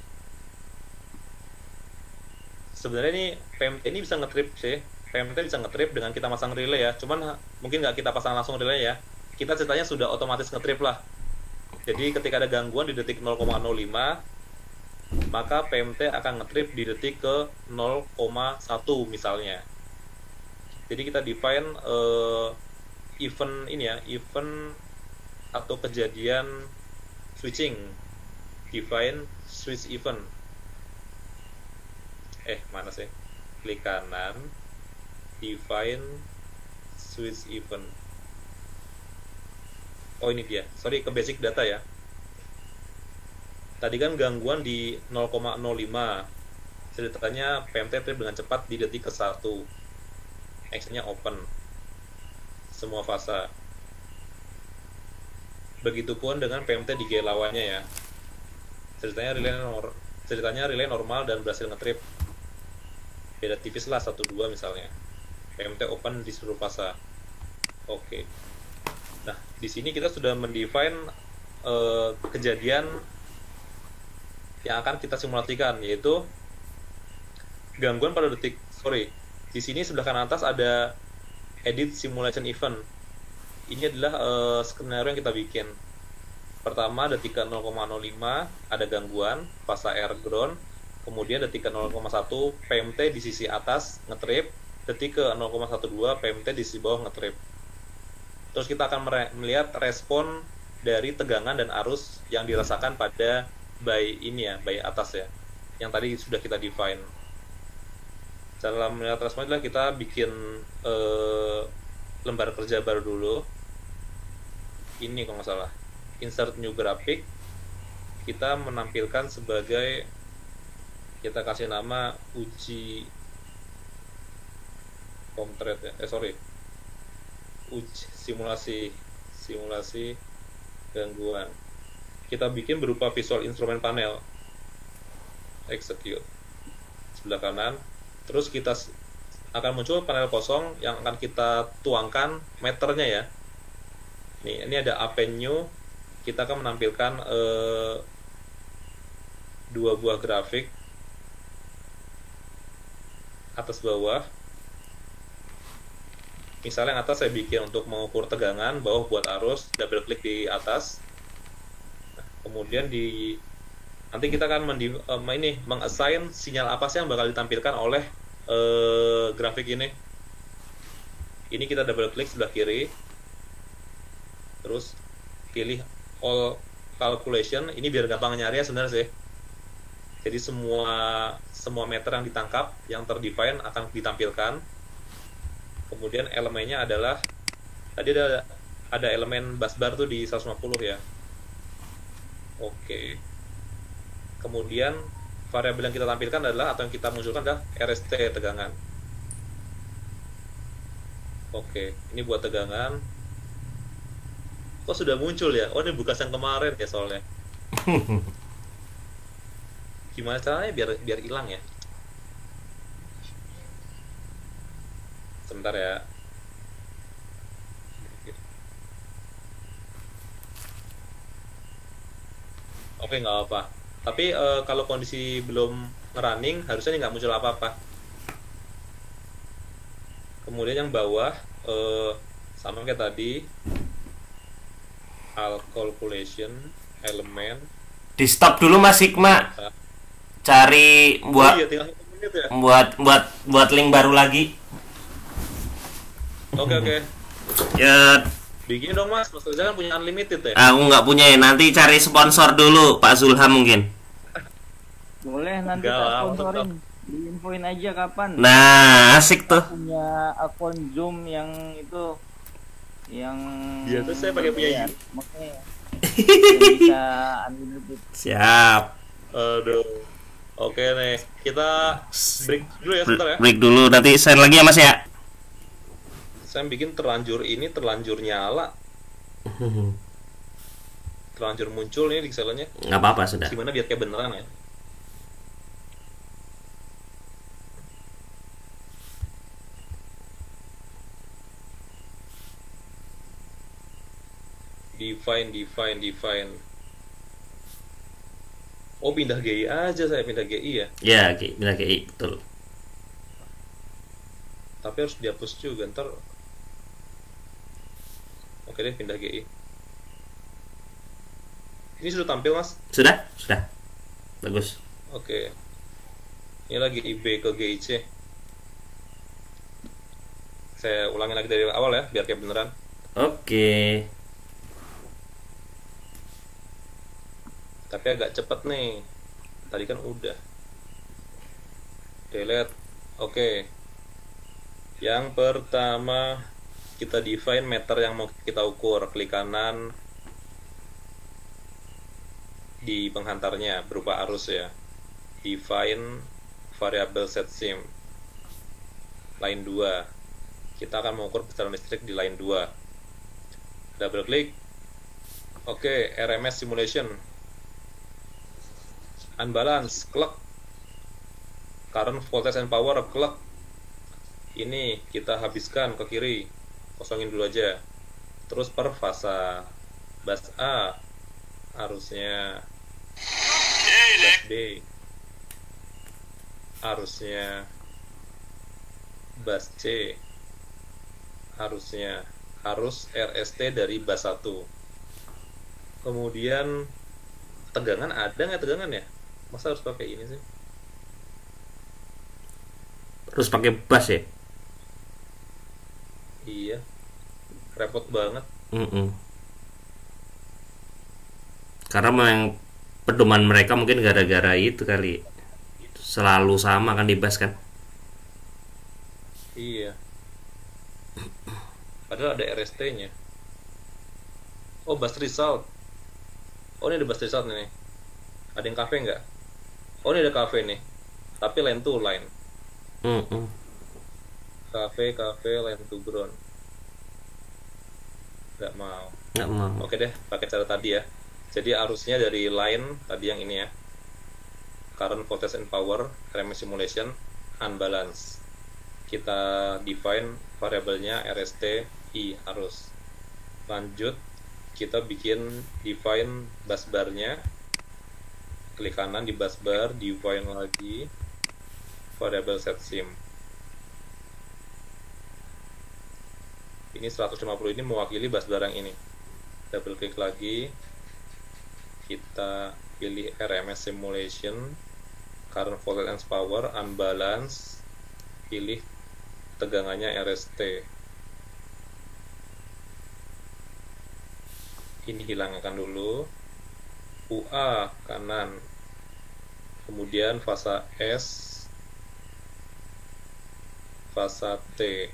Sebenarnya ini P M T ini bisa ngetrip sih. P M T bisa ngetrip dengan kita masang relay ya. Cuman mungkin nggak kita pasang langsung relay ya. Kita ceritanya sudah otomatis ngetrip lah. Jadi ketika ada gangguan di detik nol koma nol lima, maka P M T akan ngetrip di detik ke nol koma satu misalnya. Jadi kita define uh, event ini ya, event atau kejadian switching. Define switch event. Eh, mana sih? Klik kanan, define switch event. Oh, ini dia. Sorry, ke basic data ya. Tadi kan gangguan di nol koma nol lima. Ceritanya P M T trip dengan cepat di detik ke satu. Action-nya open. Semua fasa. Begitupun dengan P M T di G lawannya ya. Ceritanya relay nor ceritanya relay normal dan berhasil ngetrip. Beda tipis lah satu dua misalnya. P M T open di seluruh fasa. Oke. Nah, di sini kita sudah mendefine uh, kejadian yang akan kita simulasikan, yaitu gangguan pada detik. Sorry, di sini sebelah kanan atas ada edit simulation event. Ini adalah uh, skenario yang kita bikin. Pertama, detik ke nol koma nol lima ada gangguan fasa air ground. Kemudian detik ke nol koma satu P M T di sisi atas ngetrip. Detik ke nol koma satu dua P M T di sisi bawah ngetrip. Terus kita akan melihat respon dari tegangan dan arus yang dirasakan pada by ini ya, by atas ya, yang tadi sudah kita define. Dalam melihat respon itulah kita bikin eh, lembar kerja baru dulu. Ini kalau nggak salah, insert new graphic. Kita menampilkan sebagai, kita kasih nama uji komtret ya, eh sorry, uji simulasi simulasi gangguan. Kita bikin berupa visual instrument panel, execute sebelah kanan. Terus kita akan muncul panel kosong yang akan kita tuangkan meternya ya. Nih, ini ada append new. Kita akan menampilkan eh, dua buah grafik atas bawah. Misalnya yang atas saya bikin untuk mengukur tegangan, bawah buat arus, double klik di atas. Nah, kemudian di nanti kita akan mendi, uh, ini mengassign sinyal apa sih yang bakal ditampilkan oleh uh, grafik ini. Ini kita double klik sebelah kiri, terus pilih all calculation. Ini biar gampang nyari ya sebenarnya sih. Jadi semua semua meter yang ditangkap, yang terdefine akan ditampilkan. Kemudian elemennya adalah tadi ada ada elemen bus bar tuh di seratus lima puluh ya. Oke. Kemudian variabel yang kita tampilkan adalah, atau yang kita munculkan adalah R S T tegangan. Oke, ini buat tegangan. Kok sudah muncul ya? Oh, ini bekas yang kemarin ya soalnya. Gimana caranya biar biar hilang ya? Sebentar ya. Oke, nggak apa. Tapi eh, kalau kondisi belum running, harusnya ini nggak muncul apa-apa. Kemudian yang bawah eh, sama kayak tadi, all calculation element. Di stop dulu Mas Hikma. Cari Oh buat iya, tinggal satu menit ya. buat buat buat link baru lagi. Oke oke. Ya, Bikin dong Mas, Mas Reza kan punya unlimited ya. aku nggak punya ya. Nanti cari sponsor dulu, Pak Zulham mungkin. Boleh nanti Enggak tak lah, sponsorin. Diinfoin aja kapan. Nah, asik tuh. Punya akun Zoom yang itu yang Iya, terus saya pakai punya ya, You. makanya yang bisa unlimited. Siap. Aduh. Oke nih, kita break dulu ya sebentar ya. Break dulu, nanti share lagi ya Mas ya. Saya bikin terlanjur ini terlanjur nyala, terlanjur muncul nih di Excelnya. Nggak apa-apa sudah. Gimana biar kayak beneran ya? Define, define, define. Oh pindah G I aja, saya pindah G I ya. Ya, oke, benar kayak betul. Tapi harus dihapus juga ntar. Oke deh, pindah G I. Ini sudah tampil mas? Sudah? Sudah. Bagus. Oke. Ini lagi I B ke G I C. Saya ulangin lagi dari awal ya, biar kayak beneran. Oke. Tapi agak cepet nih. Tadi kan udah. Delete. Oke. Yang pertama kita define meter yang mau kita ukur. Klik kanan di penghantarnya berupa arus ya. Define variable set sim. Line dua. Kita akan mengukur besaran listrik di line dua. Double klik. Oke, R M S simulation. Unbalance, klek. Current voltage and power, klek. Ini kita habiskan ke kiri, kosongin dulu aja. Terus per fasa, bus A arusnya, bus B arusnya, bus C harusnya, harus R S T dari bus satu. Kemudian tegangan ada nggak tegangan ya? Masa harus pakai ini sih? Terus pakai bass ya? Iya, repot banget. Mm-mm. Karena memang pedoman mereka mungkin gara-gara itu kali. Selalu sama kan di bass kan? Iya. Padahal ada R S T-nya. Oh, bus result. Oh, ini ada bus result nih. Ada yang cafe nggak? Oh, ini ada cafe nih. Tapi line to line. Mm-mm. Cafe, cafe, line to ground. Nggak mau. Nggak mau. Oke deh, pakai cara tadi ya. Jadi arusnya dari line tadi yang ini ya. Current voltage and power, R M S simulation, unbalance. Kita define variabelnya R S T I arus. Lanjut, kita bikin define bus bar-nya. Klik kanan di bus bar, define lagi variable set sim. Ini seratus lima puluh ini mewakili bus bar yang ini. Double klik lagi, kita pilih R M S simulation, current voltage and power, unbalance, pilih tegangannya R S T. Ini hilangkan dulu. U A kanan, kemudian fasa S, fasa T,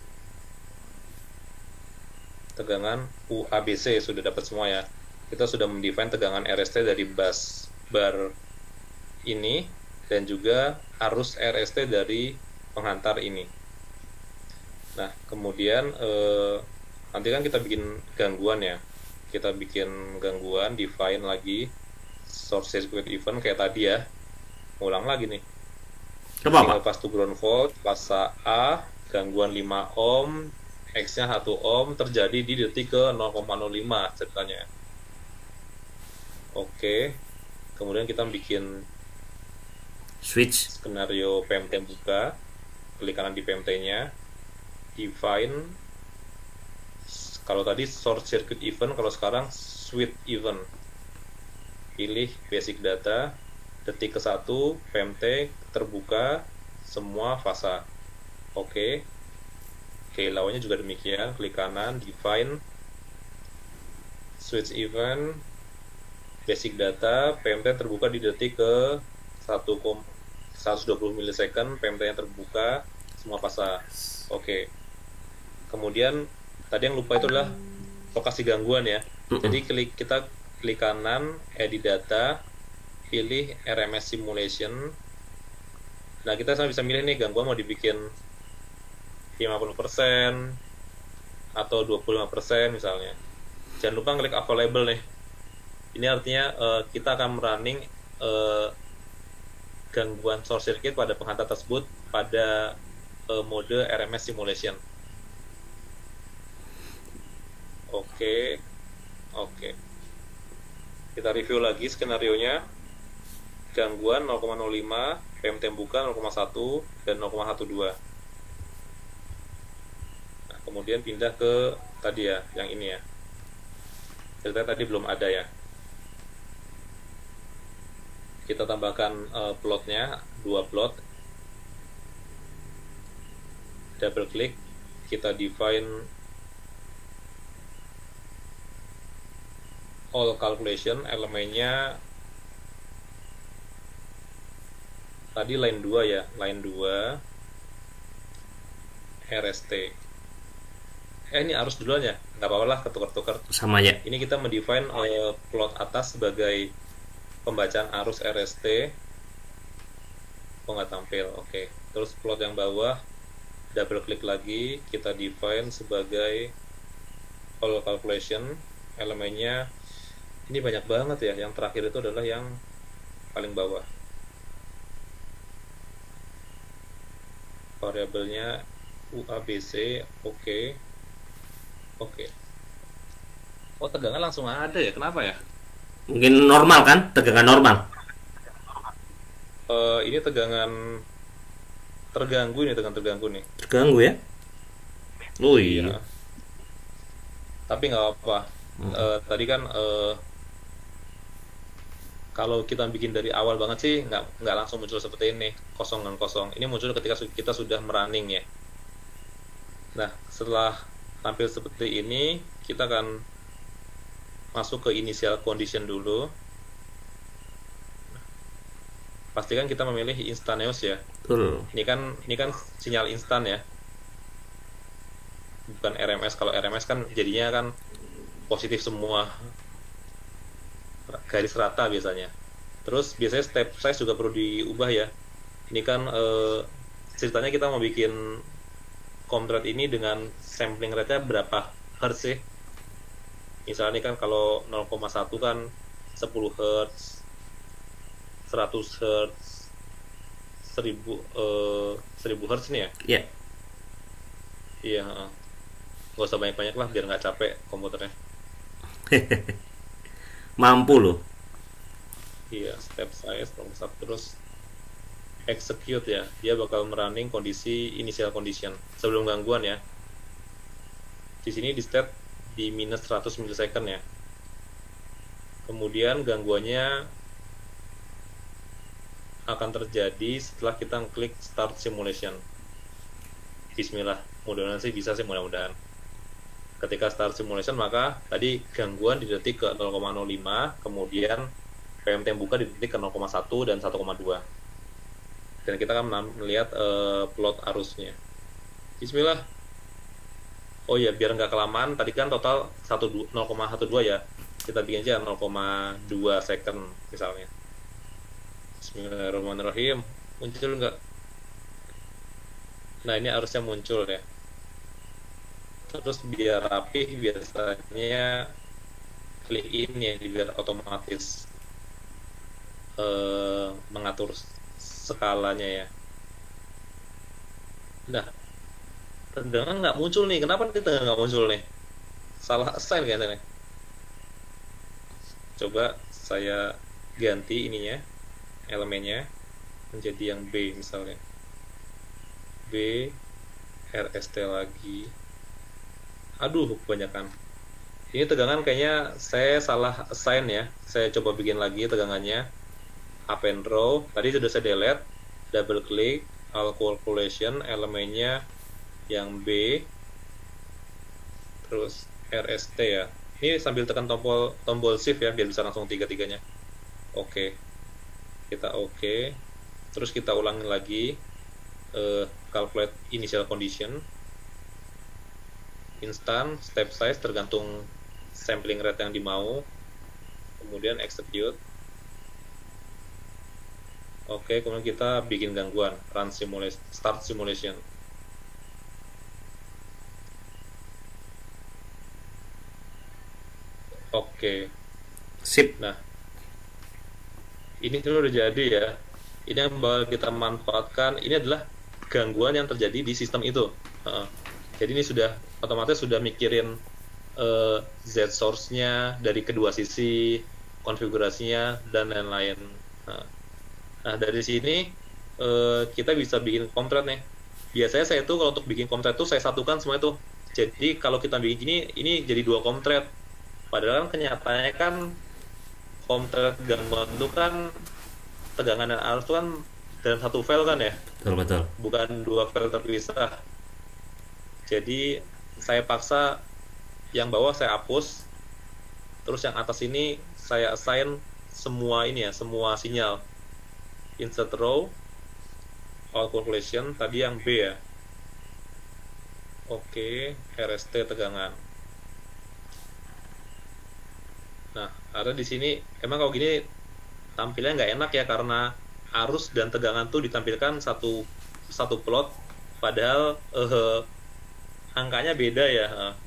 tegangan U A B C sudah dapat semua ya. Kita sudah mendefine tegangan R S T dari bus bar ini dan juga arus R S T dari penghantar ini. Nah, kemudian eh, nanti kan kita bikin gangguan ya. Kita bikin gangguan, define lagi source circuit event kayak tadi ya. Ulang lagi nih. Apa, Pak? Pas to ground fault, fasa A, gangguan lima ohm, X-nya satu ohm terjadi di detik ke nol koma nol lima ceritanya. Oke, kemudian kita bikin Switch. skenario P M T buka, klik kanan di P M T-nya, define. Kalau tadi short circuit event, kalau sekarang switch event. Pilih basic data, detik ke satu, P M T terbuka, semua fasa. Oke. Oke, lawannya juga demikian, klik kanan, define, switch event, basic data, P M T terbuka di detik ke satu seratus dua puluh milisecond, P M T yang terbuka, semua fasa. Oke. Kemudian tadi yang lupa itu adalah lokasi gangguan ya. Jadi klik kita klik kanan, edit data, pilih R M S simulation. Nah, kita bisa milih nih gangguan mau dibikin lima puluh persen atau dua puluh lima persen misalnya. Jangan lupa klik available nih. Ini artinya uh, kita akan running uh, gangguan short circuit pada penghantar tersebut pada uh, mode R M S simulation. Oke, oke. Kita review lagi skenarionya. Gangguan nol koma nol lima, P M T buka nol koma satu dan nol koma dua belas. Nah, kemudian pindah ke tadi ya, yang ini ya. Ceritanya tadi belum ada ya. Kita tambahkan uh, plotnya, dua plot. Double klik, kita define all calculation, elemennya tadi line dua ya, line dua R S T. Eh ini arus duluan ya, nggak apa-apa lah, ketukar-tukar. Sama ya. Ini kita mendefine uh, plot atas sebagai pembacaan arus R S T. Oh nggak tampil, oke. Okay. Terus plot yang bawah, double klik lagi, kita define sebagai all calculation, elemennya ini banyak banget ya. Yang terakhir itu adalah yang paling bawah. Variabelnya U A B C, oke. Okay. Oke. Okay. Oh, tegangan langsung ada ya? Kenapa ya? Mungkin normal kan? Tegangan normal. Uh, ini tegangan terganggu nih, tegangan terganggu nih. Terganggu ya? Oh iya. Iya. Tapi nggak apa-apa. Hmm. Uh, tadi kan uh, kalau kita bikin dari awal banget sih nggak nggak langsung muncul seperti ini, kosong dan kosong. Ini muncul ketika kita sudah merunning ya. Nah, setelah tampil seperti ini, kita akan masuk ke initial condition dulu. Pastikan kita memilih instantaneous ya. Betul. Ini kan ini kan sinyal instan ya, bukan R M S. Kalau R M S kan jadinya kan positif semua, garis rata biasanya. Terus biasanya step size juga perlu diubah ya. Ini kan eh, ceritanya kita mau bikin komtrat ini dengan sampling rate-nya berapa hertz sih? Misalnya kan kalau nol koma satu kan sepuluh hertz, seratus hertz, seribu eh, seribu hertz nih ya? Iya. Yeah. Iya, uh. Gak usah banyak-banyak lah biar nggak capek komputernya. Mampu loh. Iya, step size nol koma satu, terus execute ya, dia bakal merunning kondisi initial condition sebelum gangguan ya. Di sini di state di minus seratus milisecond ya. Kemudian gangguannya akan terjadi setelah kita klik start simulation. Bismillah, mudah-mudahan sih bisa sih, mudah-mudahan. Ketika start simulation maka tadi gangguan di detik ke nol koma nol lima, kemudian P M T buka di detik ke nol koma satu dan satu koma dua. Dan kita akan melihat uh, plot arusnya. Bismillah. Oh iya, biar nggak kelamaan, tadi kan total nol koma satu dua ya. Kita bikin aja nol koma dua second misalnya. Bismillahirrahmanirrahim. Muncul nggak? Nah, ini arusnya muncul ya. Terus biar rapi, biasanya klik ini ya, biar otomatis uh, mengatur skalanya ya. Nah, tegangan nggak muncul nih. Kenapa nih tegangan nggak muncul nih? Salah assign kayaknya nih. Coba saya ganti ininya, elemennya menjadi yang B misalnya. B R S T lagi. Aduh, kebanyakan. Ini tegangan kayaknya saya salah assign ya. Saya coba bikin lagi tegangannya. Append row. Tadi sudah saya delete. Double klik. All calculation. Elemennya yang B. Terus R S T ya. Ini sambil tekan tombol tombol shift ya, biar bisa langsung tiga-tiganya. Oke. Kita oke. Terus kita ulangi lagi. Uh, calculate initial condition. Instant, step size tergantung sampling rate yang dimau. Kemudian execute. Oke, kemudian kita bikin gangguan. Run simulation, start simulation. Oke. Sip. Nah, ini dulu udah jadi ya. Ini yang bakal kita manfaatkan. Ini adalah gangguan yang terjadi di sistem itu. Uh, jadi ini sudah otomatis sudah mikirin uh, Z source-nya dari kedua sisi, konfigurasinya dan lain-lain. Nah, nah dari sini uh, kita bisa bikin komtret nih. Biasanya saya tuh kalau untuk bikin komtret tuh saya satukan semua itu. Jadi kalau kita bikin gini, ini jadi dua komtret. Padahal kan kenyataannya kan komtret gangguan itu kan tegangan dan arus itu kan dalam satu file kan ya. Betul, betul. Bukan dua file terpisah. Jadi saya paksa yang bawah saya hapus, terus yang atas ini saya assign semua ini ya, semua sinyal. Insert row, all calculation, tadi yang B ya. Oke, R S T tegangan. Nah, ada di sini emang kalau gini tampilnya nggak enak ya, karena arus dan tegangan tuh ditampilkan satu satu plot, padahal eh, angkanya beda ya.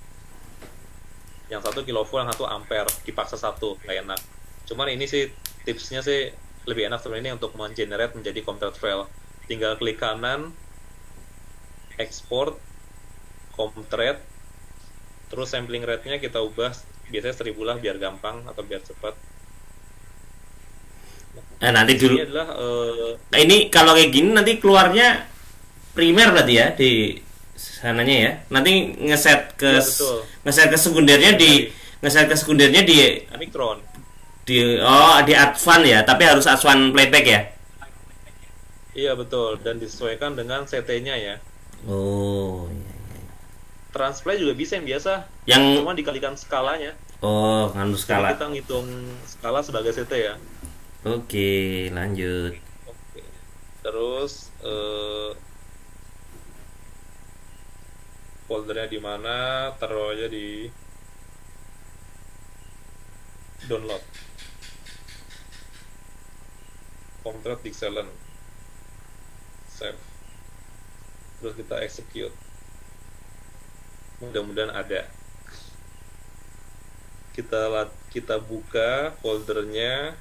Yang satu kilovolt, yang satu ampere, dipaksa satu, nggak enak. Cuman ini sih tipsnya sih lebih enak sebenarnya untuk mengenerate menjadi komtret file. Tinggal klik kanan, export, komtret, terus sampling rate-nya kita ubah biasanya seribu lah biar gampang atau biar cepat. Nah, nanti dulu. Ini adalah uh, Nah, ini kalau kayak gini nanti keluarnya primer berarti ya di sananya ya. Nanti ngeset ke ya, betul. ngeset ke sekundernya di ngeset ke sekundernya di Amictron. di oh di advance ya, tapi harus advance playback ya. Iya betul, dan disesuaikan dengan C T-nya ya. Oh, iya. Transplay juga bisa yang biasa, Yang cuma dikalikan skalanya. oh, nganu Jadi skala. kita ngitung skala sebagai C T ya. Oke, lanjut. Oke. Terus eh, foldernya di mana? Taruh aja di download. Komtret Dixelen. Save. Terus kita execute. Mudah-mudahan ada. Kita kita buka foldernya.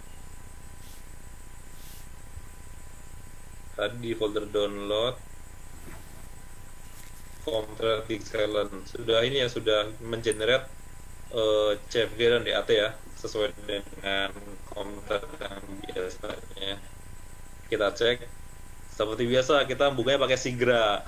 Tadi di folder download Komtret Dixelen sudah ini ya, sudah mengenerate uh, C F G dan D A T ya, sesuai dengan komtret yang biasanya. Kita cek seperti biasa, kita bukanya pakai Sigra.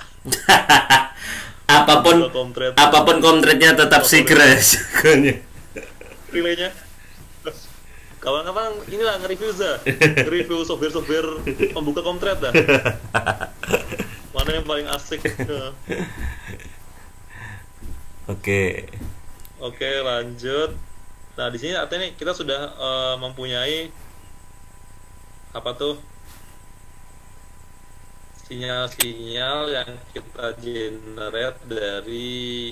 apapun Buka komtret. apapun komtretnya tetap Sigra. Relaynya. Kawan-kawan inilah nge-review za, nge-review software-software pembuka komtret dah. Mana yang paling asik? Oke. Oke, lanjut. Nah, di sini artinya kita sudah uh, mempunyai apa tuh? Sinyal-sinyal yang kita generate dari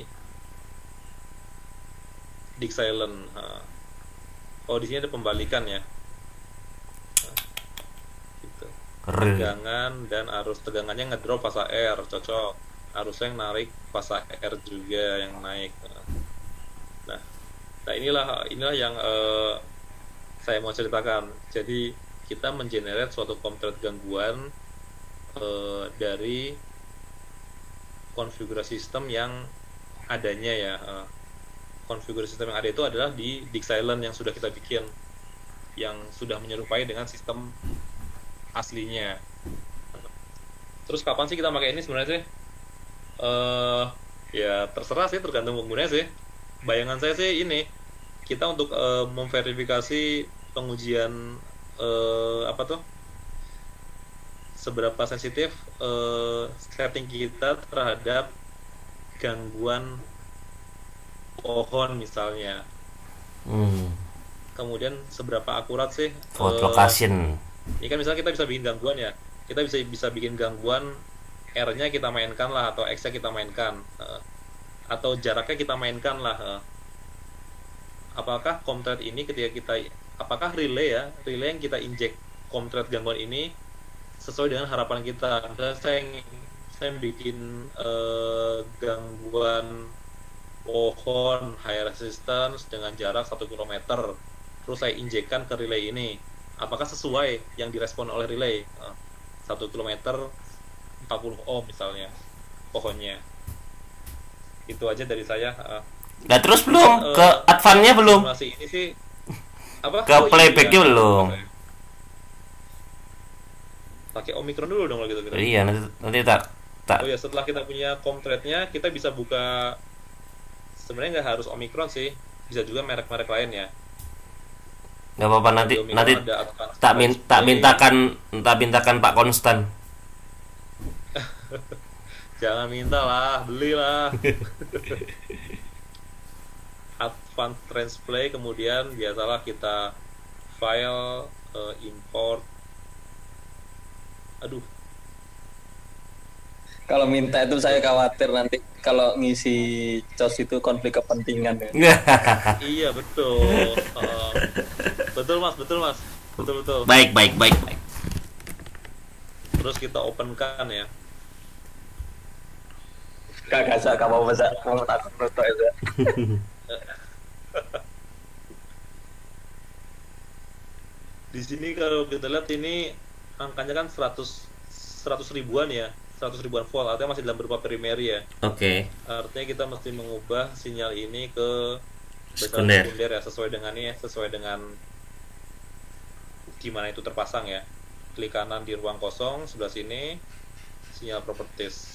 Dixelen. Nah. Oh, di sini ada pembalikan ya. Nah, gitu. Keren. Tegangan dan arus tegangannya ngedrop pas A R, cocok. Arusnya yang narik pas A R juga yang naik. Nah, nah inilah inilah yang uh, saya mau ceritakan. Jadi kita mengenerate suatu komtret gangguan uh, dari konfigurasi sistem yang adanya ya. Uh, konfigurasi sistem yang ada itu adalah di Dixelen yang sudah kita bikin. yang sudah menyerupai dengan sistem aslinya. Terus kapan sih kita pakai ini sebenarnya sih? Uh, ya terserah sih, tergantung penggunanya sih. Bayangan saya sih ini, kita untuk uh, memverifikasi pengujian uh, apa tuh, seberapa sensitif uh, setting kita terhadap gangguan pohon misalnya. Hmm. Kemudian seberapa akurat sih Fault uh, location. ini kan misalnya kita bisa bikin gangguan ya, kita bisa bisa bikin gangguan, R-nya kita mainkan lah, atau X-nya kita mainkan, uh, atau jaraknya kita mainkan lah. Uh. Apakah COMTRED ini ketika kita, apakah relay ya, relay yang kita injek COMTRED gangguan ini sesuai dengan harapan kita. Misalnya saya saya bikin uh, gangguan pohon high resistance dengan jarak satu kilometer, terus saya injekkan ke relay ini, apakah sesuai yang direspon oleh relay? Uh, satu kilometer empat puluh ohm misalnya pohonnya. Itu aja dari saya. Uh, Nah terus belum uh, ke advance-nya belum? Simulasi ini sih apa? Ke Oh, playback-nya iya. belum? Pakai Omicron dulu dong kalau gitu kita. Iya, nanti nanti tak tak Oh ya, setelah kita punya COMTRED-nya, kita bisa buka. Sebenarnya nggak harus Omicron sih, bisa juga merek-merek lain ya. nggak apa-apa, nanti Di Omicron nanti ada Advanced tak min, tak Display. mintakan tak mintakan Pak Konstan. Jangan minta lah, belilah. Advanced Transplay, kemudian biasalah kita file, uh, import. Aduh, Kalau minta itu saya khawatir nanti kalau ngisi cos itu konflik kepentingan ya. iya betul. Uh, betul mas, betul mas, betul betul. Baik, baik, baik, baik. Terus kita openkan ya. Kagak saya gak mau masa mau takut nutup itu. Di sini kalau kita lihat ini angkanya kan seratus seratus ribuan ya, seratus ribuan volt, artinya masih dalam berupa primary ya. Oke. Artinya kita mesti mengubah sinyal ini ke besaran Sekunder. sekunder ya, sesuai dengan ini ya, sesuai dengan gimana itu terpasang ya. Klik kanan di ruang kosong sebelah sini, sinyal properties.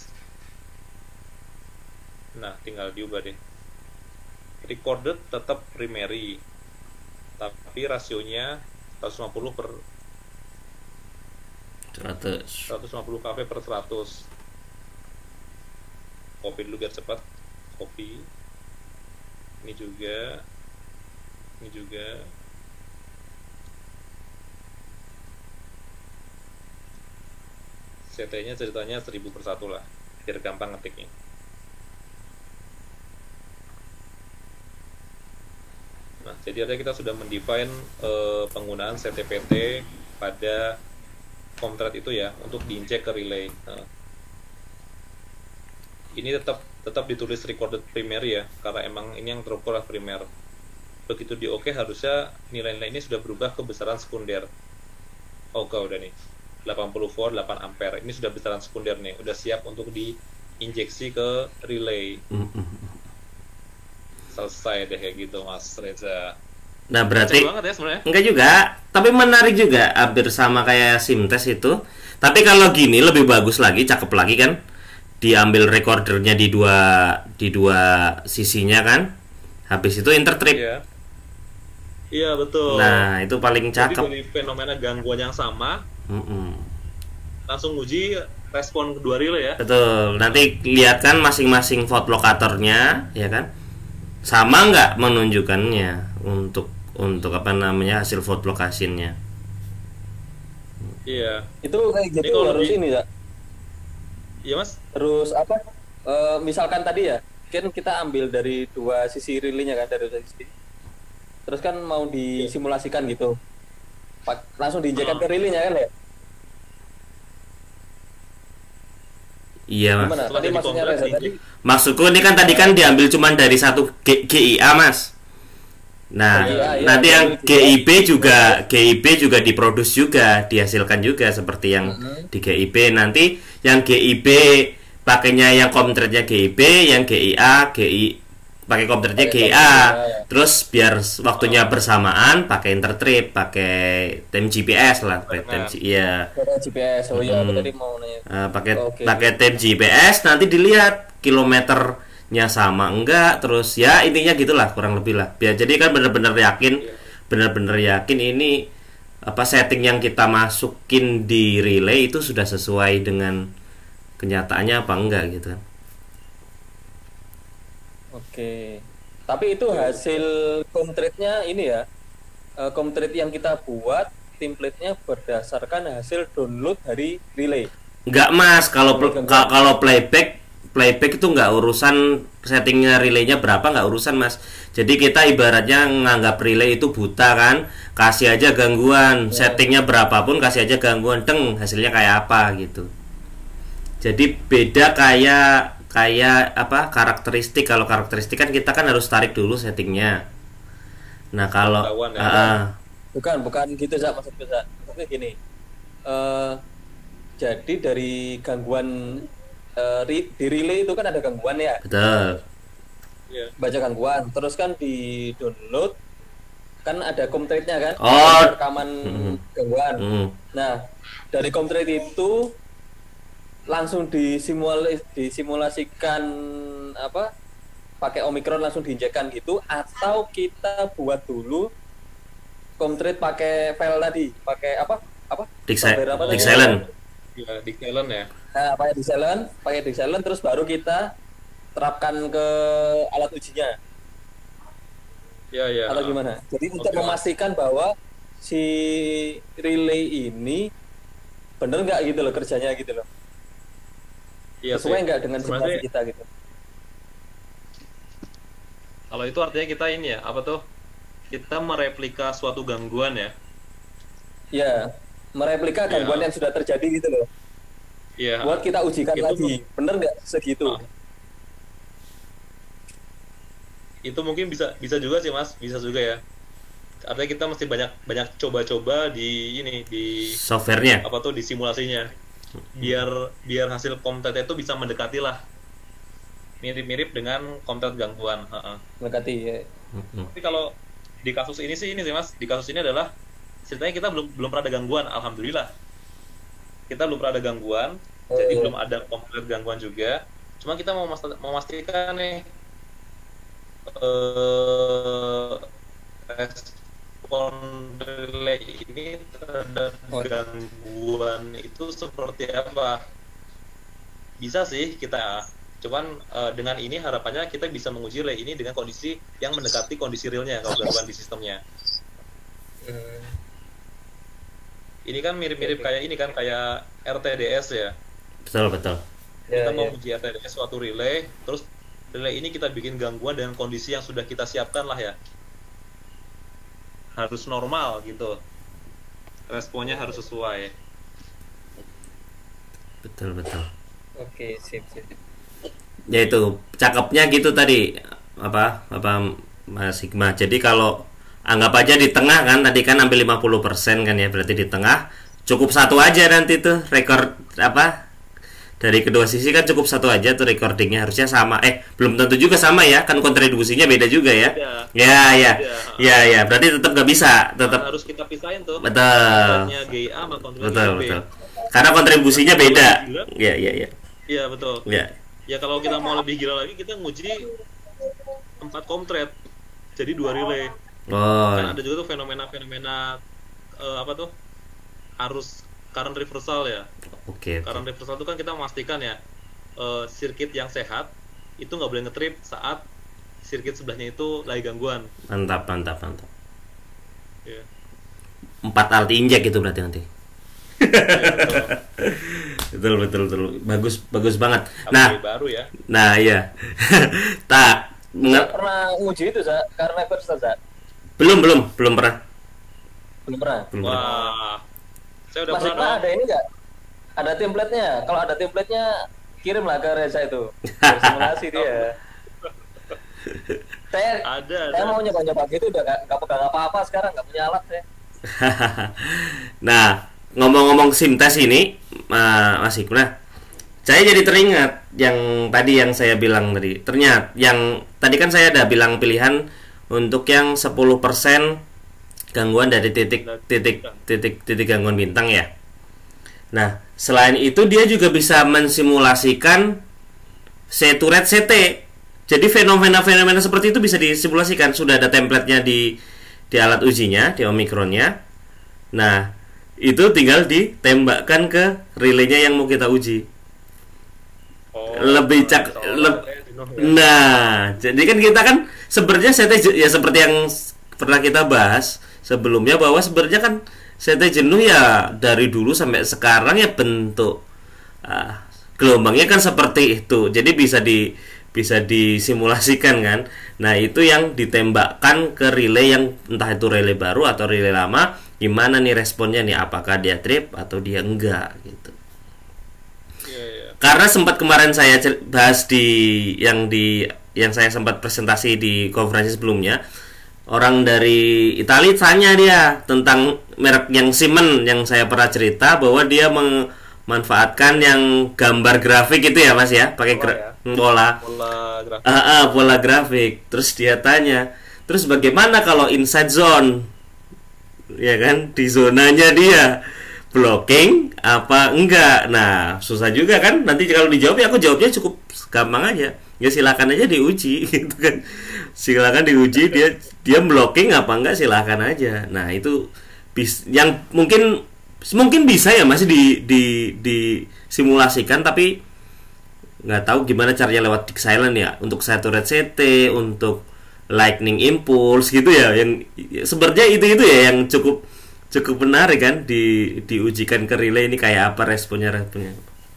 Nah, tinggal diubah deh. Recorded tetap primary, tapi rasionya seratus lima puluh per seratus. seratus lima puluh kV per seratus. Copy dulu biar cepat. Copy. Ini juga. Ini juga. C T-nya ceritanya seribu per satu lah, biar gampang ngetiknya. Nah, jadi ada kita sudah mendefine eh, penggunaan C T P T pada COMTRED itu ya, untuk diinjek ke relay. Nah, ini tetap tetap ditulis recorded primary ya, karena emang ini yang terukur primer. Begitu di oke, harusnya nilai-nilai ini sudah berubah ke besaran sekunder. Oke, udah nih delapan puluh volt delapan ampere. Ini sudah besaran sekunder nih, udah siap untuk diinjeksi ke relay. Selesai deh kayak gitu Mas Reza. Nah berarti Kecil banget ya sebenarnya. enggak juga, tapi menarik juga, hampir sama kayak SIM test itu. Tapi kalau gini lebih bagus lagi, cakep lagi kan? Diambil recordernya di dua di dua sisinya kan? Habis itu intertrip. Iya. Iya betul. Nah itu paling Jadi cakep. dari fenomena gangguan yang sama, Mm-mm. langsung uji respon kedua relay ya. Betul. Nanti lihat kan masing-masing volt lokatornya, ya kan? Sama nggak menunjukkannya untuk untuk apa namanya hasil volt location-nya. Iya. Itu kayak Ini gitu kalau harus di- ini ya. Iya Mas. Terus apa? Eh, misalkan tadi ya, kan kita ambil dari dua sisi relaynya kan, dari dua sisi. Terus kan mau disimulasikan gitu. Pak- Langsung diinjekkan Hmm. ke relaynya kan ya? Iya mas. Gimana? Setelah Tadi jadi maksudnya kompleks, Reza tadi? diinjek. Maksudku ini kan tadi kan diambil cuman dari satu G- GIA mas. Nah, Iya, iya, nanti iya, yang iya. G I B juga G I B juga diproduksi juga, dihasilkan juga seperti yang di G I B. Nanti yang G I B pakainya yang COMTRED-nya G I B, yang G I A, G I pakai komputernya Pakai G A. komputer. Terus biar waktunya bersamaan pakai intertrip, pakai tem G P S lah, pakai tem G- iya. Ada G P S. Oh iya, aku Hmm. tadi mau nanya. Eh, pakai Oke. pakai tem G P S nanti dilihat kilometernya sama enggak, terus ya intinya gitulah kurang lebih lah. Biar jadi kan bener-bener yakin, bener-bener yakin ini apa setting yang kita masukin di relay itu sudah sesuai dengan kenyataannya apa enggak gitu kan. Oke. Tapi itu hasil komtrade-nya ini ya. Eh, komtrade yang kita buat template-nya berdasarkan hasil download dari relay. Enggak mas, kalau pl- Enggak. ka- kalau playback playback itu nggak urusan settingnya relaynya berapa, nggak urusan mas. Jadi kita ibaratnya nganggap relay itu buta kan, kasih aja gangguan, settingnya berapapun kasih aja gangguan, deng hasilnya kayak apa gitu. Jadi beda kayak kayak apa karakteristik. Kalau karakteristik kan kita kan harus tarik dulu settingnya. Nah kalau Ketahuan ya. ah, ah. Bukan, bukan gitu Zak, maksudku Zak. Maksudnya gini. Eh jadi dari gangguan eh, ri- di relay itu kan ada gangguan ya. Betul. Iya. Baca gangguan, terus kan di download kan ada komtrade-nya kan. Oh. Rekaman Mhm. gangguan. Hmm. Nah, dari komtrade itu langsung disimul disimulasikan apa? Pakai Omicron langsung diinjekkan gitu atau kita buat dulu komtrade pakai file tadi, pakai apa? Apa? Dic- Software apa tadi? Dixilent. Ya, di talent ya. Nah, pakai Dixilent, pakai Dixilent terus baru kita terapkan ke alat ujinya Ya, ya. atau gimana? Jadi untuk Oke. memastikan bahwa si relay ini bener nggak gitu loh kerjanya gitu loh. Iya Sesuai sih. nggak dengan Sebenarnya simulasi kita gitu. kalau itu artinya kita ini ya, apa tuh? Kita mereplika suatu gangguan ya. Ya, mereplika gangguan Ya. yang sudah terjadi gitu loh. Iya. Buat kita ujikan Itu- lagi, bener nggak segitu? Ah. Itu mungkin bisa bisa juga sih Mas, bisa juga ya. Artinya kita mesti banyak banyak coba-coba di ini di Softwarenya. apa tuh di simulasinya. Biar biar hasil komputer itu bisa mendekati lah. Mirip-mirip dengan komputer gangguan. Heeh. Mendekati ya. Hmm. Tapi kalau di kasus ini sih ini sih Mas, di kasus ini adalah ceritanya kita belum belum pernah ada gangguan, alhamdulillah. Kita belum pernah ada gangguan, jadi Oh. belum ada komputer gangguan juga. Cuma kita mau mas- memastikan nih eh respon relay ini terhadap Oh. gangguan itu seperti apa. Bisa sih kita, cuman eh, dengan ini harapannya kita bisa menguji relay ini dengan kondisi yang mendekati kondisi realnya kalau gangguan di sistemnya. Ini kan mirip-mirip kayak ini kan kayak R T D S ya. Betul betul. Ya, Kita mau ya. uji R T D S suatu relay, terus relay ini kita bikin gangguan dengan kondisi yang sudah kita siapkan lah ya. Harus normal gitu. Responnya harus sesuai. Betul betul. Oke, sip, sip. Ya itu cakepnya gitu tadi apa apa Mas Hikmah. Jadi kalau anggap aja di tengah kan tadi kan ambil lima puluh persen kan ya, berarti di tengah cukup satu aja nanti tuh record apa dari kedua sisi kan cukup satu aja tuh recordingnya, harusnya sama. Eh belum tentu juga sama ya, kan kontribusinya beda juga ya. Beda. Ya ya Beda. ya ya berarti tetap nggak bisa, tetap Harus kita pisahin tuh. betul Kontraknya G I A sama kontraknya betul G I B. betul. Karena kontribusinya beda. Gila. Ya ya ya Iya betul. ya. Ya kalau kita mau lebih gila lagi kita nguji empat komtret. Jadi dua relay. Oh Kan ada juga tuh fenomena-fenomena eh, apa tuh? Arus current reversal ya. oke. oke. Current reversal itu kan kita memastikan ya eh, sirkuit yang sehat itu nggak boleh ngetrip saat sirkuit sebelahnya itu lagi gangguan. Mantap mantap mantap. Ya. Empat alti injek gitu berarti nanti. Ya, betul. betul betul betul bagus bagus banget. Nah Upgrade baru ya. nah iya. Tak Nggak nge- pernah uji itu, Zak, karena first Zak. belum belum belum pernah Belum pernah. belum pernah. Wah. Saya udah Mas pernah Hikmah dong. ada ini nggak? Ada template-nya. Kalau ada template-nya, kirimlah ke Reza itu. Biar simulasi dia. Saya, Ada, saya ada. mau nyoba-nyoba gitu udah nggak nggak pegang apa-apa sekarang, nggak punya alat saya. Nah ngomong-ngomong sim test ini Ma- Mas Hikmah, Saya jadi teringat yang tadi yang saya bilang tadi. Ternyata yang tadi kan saya ada bilang pilihan untuk yang sepuluh persen gangguan dari titik titik titik titik gangguan bintang ya. Nah, selain itu dia juga bisa mensimulasikan C Tourette C T. Jadi fenomena-fenomena seperti itu bisa disimulasikan. Sudah ada template-nya di di alat ujinya, di Omicron-nya. Nah, itu tinggal ditembakkan ke relaynya yang mau kita uji. Oh, Lebih cak leb- Nah, jadi kan kita kan sebenarnya C T je- ya seperti yang pernah kita bahas sebelumnya, bahwa sebenarnya kan C T jenuh ya dari dulu sampai sekarang ya bentuk ah, gelombangnya kan seperti itu. Jadi bisa di bisa disimulasikan kan. Nah, itu yang ditembakkan ke relay yang entah itu relay baru atau relay lama, gimana nih responnya nih, apakah dia trip atau dia enggak gitu. Iya, iya. Karena sempat kemarin saya cer- bahas di yang di yang saya sempat presentasi di konferensi sebelumnya, orang dari Italia tanya dia tentang merek yang Siemens yang saya pernah cerita, bahwa dia memanfaatkan yang gambar grafik itu ya Mas ya, pakai gra- pola Pola grafik. Ah, ah, pola grafik. Terus dia tanya, terus bagaimana kalau inside zone? Ya kan, di zonanya dia blocking apa enggak? Nah, susah juga kan. Nanti kalau dijawab ya aku jawabnya cukup gampang aja. Ya silakan aja diuji gitu kan. Silakan diuji dia dia blocking apa enggak, silakan aja. Nah, itu bis, yang mungkin mungkin bisa ya masih di di disimulasikan, tapi nggak tahu gimana caranya lewat Disk Silent ya, untuk satu red C T, untuk lightning impulse gitu ya, yang sebenarnya itu itu ya yang cukup cukup menarik kan, di diujikan ke relay ini kayak apa responnya responnya.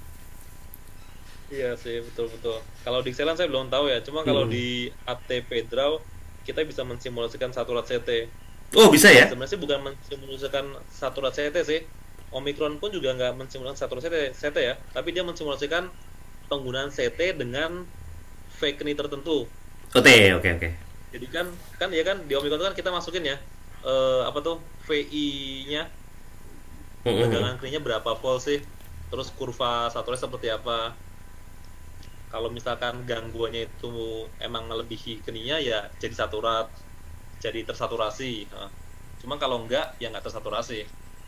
Iya sih, betul betul. Kalau di Xelan saya belum tahu ya, cuma kalau Hmm. di A T P Draw kita bisa mensimulasikan satu rat C T. Oh bisa ya? Sebenarnya sih bukan mensimulasikan satu rat C T sih. Omicron pun juga nggak mensimulasikan satu rat C T, C T ya, tapi dia mensimulasikan penggunaan C T dengan fake tertentu. Oke oke oke. Jadi kan kan ya kan di Omicron itu kan kita masukin ya eh, apa tuh V I-nya, tegangan keninya berapa volt sih, terus kurva saturasi seperti apa. Kalau misalkan gangguannya itu emang melebihi keninya ya jadi saturat, jadi tersaturasi. Nah, cuma kalau enggak ya nggak tersaturasi.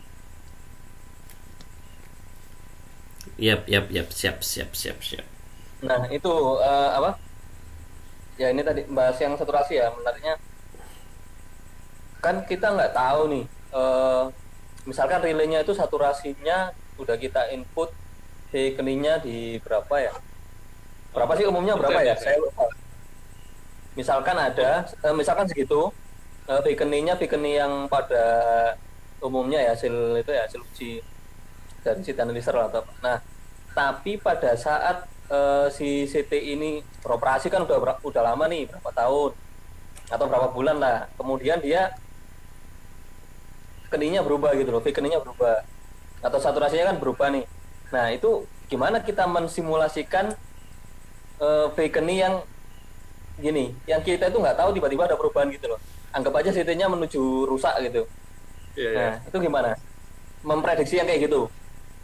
Yap yap yap siap siap siap siap. Nah, itu eh, apa? Ya ini tadi bahas yang saturasi ya, menariknya kan kita nggak tahu nih. eh, misalkan relaynya itu saturasinya udah kita input di keningnya di berapa ya? Berapa sih umumnya berapa ya? Saya lupa. Misalkan ada, eh, misalkan segitu, eh, beaconingnya beaconing yang pada umumnya ya hasil itu ya hasil uji dari si analyzer atau apa. Nah, tapi pada saat eh, si C T ini beroperasi kan udah ber- udah lama nih, berapa tahun atau berapa bulan lah. Kemudian dia keningnya berubah gitu loh, keningnya berubah atau saturasinya kan berubah nih. Nah, itu gimana kita mensimulasikan uh, Vekeni yang gini, yang kita itu nggak tahu tiba-tiba ada perubahan gitu loh. Anggap aja C T-nya menuju rusak gitu. Iya, iya. Nah, itu gimana? Memprediksi yang kayak gitu.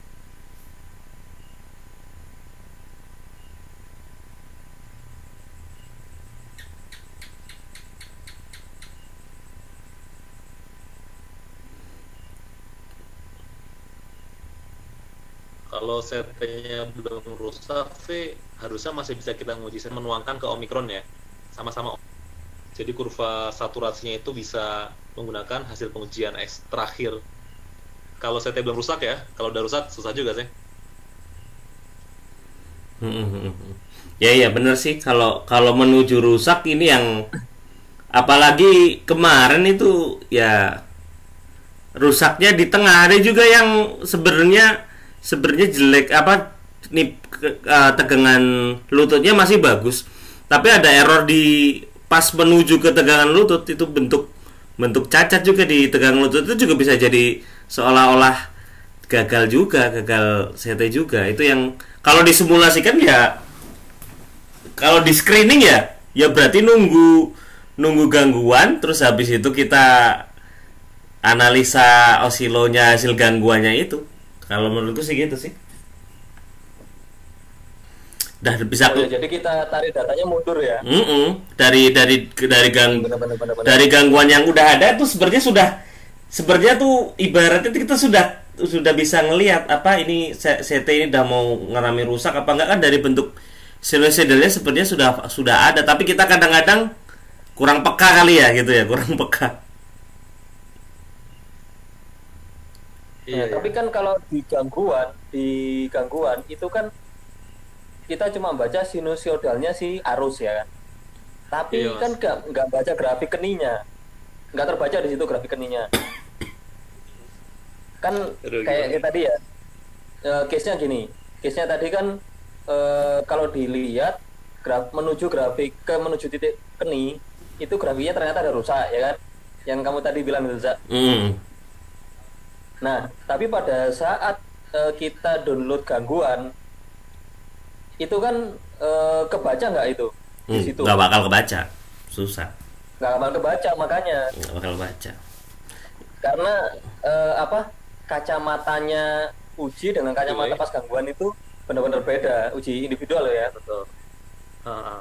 Kalau C T-nya belum rusak sih harusnya masih bisa kita nguji menuangkan ke Omicron ya, sama-sama. Jadi kurva saturasinya itu bisa menggunakan hasil pengujian X terakhir. Kalau C T belum rusak ya, kalau udah rusak susah juga sih. Ya iya bener sih, kalau kalau menuju rusak ini yang apalagi kemarin itu ya rusaknya di tengah, ada juga yang sebenarnya sebenarnya jelek apa nih uh, tegangan lututnya masih bagus, tapi ada error di pas menuju ke tegangan lutut, itu bentuk bentuk cacat juga di tegangan lutut, itu juga bisa jadi seolah-olah gagal juga, gagal C T juga. Itu yang kalau disimulasikan ya, kalau di screening ya ya berarti nunggu nunggu gangguan, terus habis itu kita analisa osilonya hasil gangguannya itu. Kalau menurutku sih gitu sih. Udah bisa Oh ya, jadi kita tarik datanya mundur ya. Mm-mm. dari dari dari gang Benar, benar, benar, benar. dari gangguan yang udah ada tuh sebenarnya sudah sebenarnya tuh ibaratnya kita sudah sudah bisa ngelihat apa ini C- CT ini udah mau ngalami rusak apa enggak kan dari bentuk sel-selnya sebenarnya sudah sudah ada, tapi kita kadang-kadang kurang peka kali ya gitu ya, kurang peka. Ya, Iya, tapi iya. kan kalau di gangguan, di gangguan itu kan kita cuma baca sinusoidalnya si arus ya kan. Tapi Iya, Mas. kan nggak nggak baca grafik keninya, nggak terbaca di situ grafik keninya. Kan Aduh, kayak gimana? kayak tadi ya, eh, case-nya gini, case-nya tadi kan eh, kalau dilihat graf menuju grafik ke menuju titik keni itu grafiknya ternyata ada rusak ya kan, yang kamu tadi bilang itu Zak. Hmm. Nah, tapi pada saat eh, kita download gangguan, itu kan eh, kebaca nggak itu di Hmm, situ? nggak bakal kebaca, susah, Nggak bakal kebaca makanya, nggak bakal baca. karena eh, apa kacamatanya uji dengan kacamata Delay. pas gangguan itu benar-benar beda, uji individual ya. Betul. Ah, ah.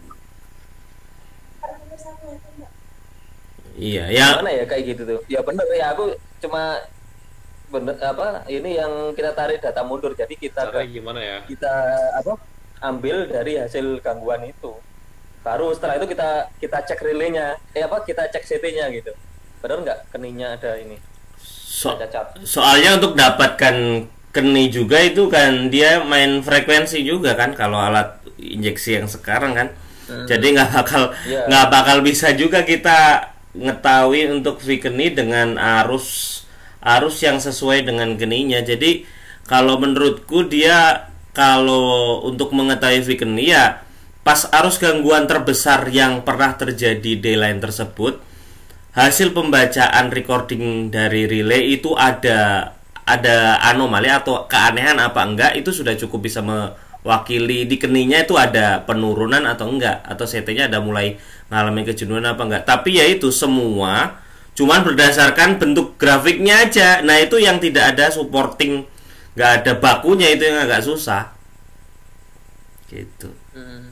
Iya ya. Gimana ya kayak gitu tuh? Ya bener ya, aku cuma bener apa ini yang kita tarik data mundur, jadi kita Caranya gimana ya? kita apa ambil dari hasil gangguan itu, baru setelah itu kita kita cek relaynya, eh apa kita cek C T-nya gitu, benar nggak keninya ada ini So- cacat. soalnya untuk dapatkan keni juga itu kan dia main frekuensi juga kan kalau alat injeksi yang sekarang kan. Jadi nggak bakal Iya. nggak bakal bisa juga kita ngetahui untuk V keni dengan arus arus yang sesuai dengan keninya. Jadi kalau menurutku dia kalau untuk mengetahui V keni ya pas arus gangguan terbesar yang pernah terjadi di line tersebut, hasil pembacaan recording dari relay itu ada ada anomali atau keanehan apa enggak, itu sudah cukup bisa mewakili di keninya itu ada penurunan atau enggak, atau C T-nya ada mulai mengalami kejenuhan apa enggak. Tapi ya itu semua cuman berdasarkan bentuk grafiknya aja. Nah itu yang tidak ada supporting, nggak ada bakunya, itu yang agak susah gitu. Hmm.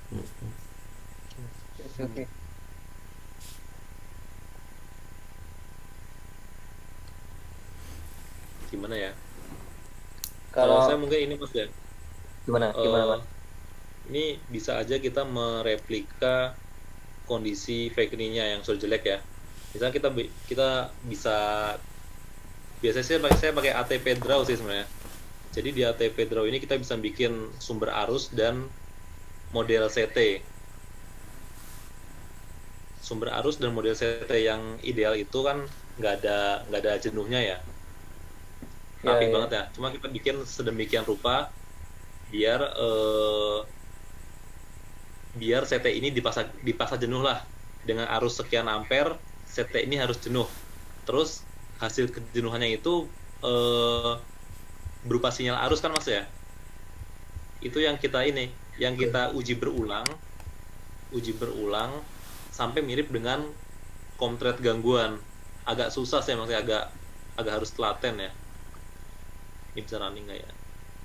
Oke, oke. Gimana ya? Kalau Kalau saya mungkin ini Mas ya. gimana eh, gimana Mas? Ini bisa aja kita mereplika kondisi fake nya yang sudah jelek ya. Misalnya kita bi- kita bisa biasanya saya pakai saya pakai A T P draw sih sebenarnya. Jadi di A T P draw ini kita bisa bikin sumber arus dan model C T. Sumber arus dan model C T yang ideal itu kan nggak ada nggak ada jenuhnya ya. Ya, Rapi ya. banget ya. Cuma kita bikin sedemikian rupa biar eh, biar C T ini dipaksa dipaksa jenuh lah dengan arus sekian ampere. C T ini harus jenuh. Terus hasil kejenuhannya itu eh, berupa sinyal arus kan Mas ya. Itu yang kita ini, yang kita uji berulang, uji berulang sampai mirip dengan komtret gangguan. Agak susah sih Mas ya, agak agak harus telaten ya. Ini bisa running nggak ya?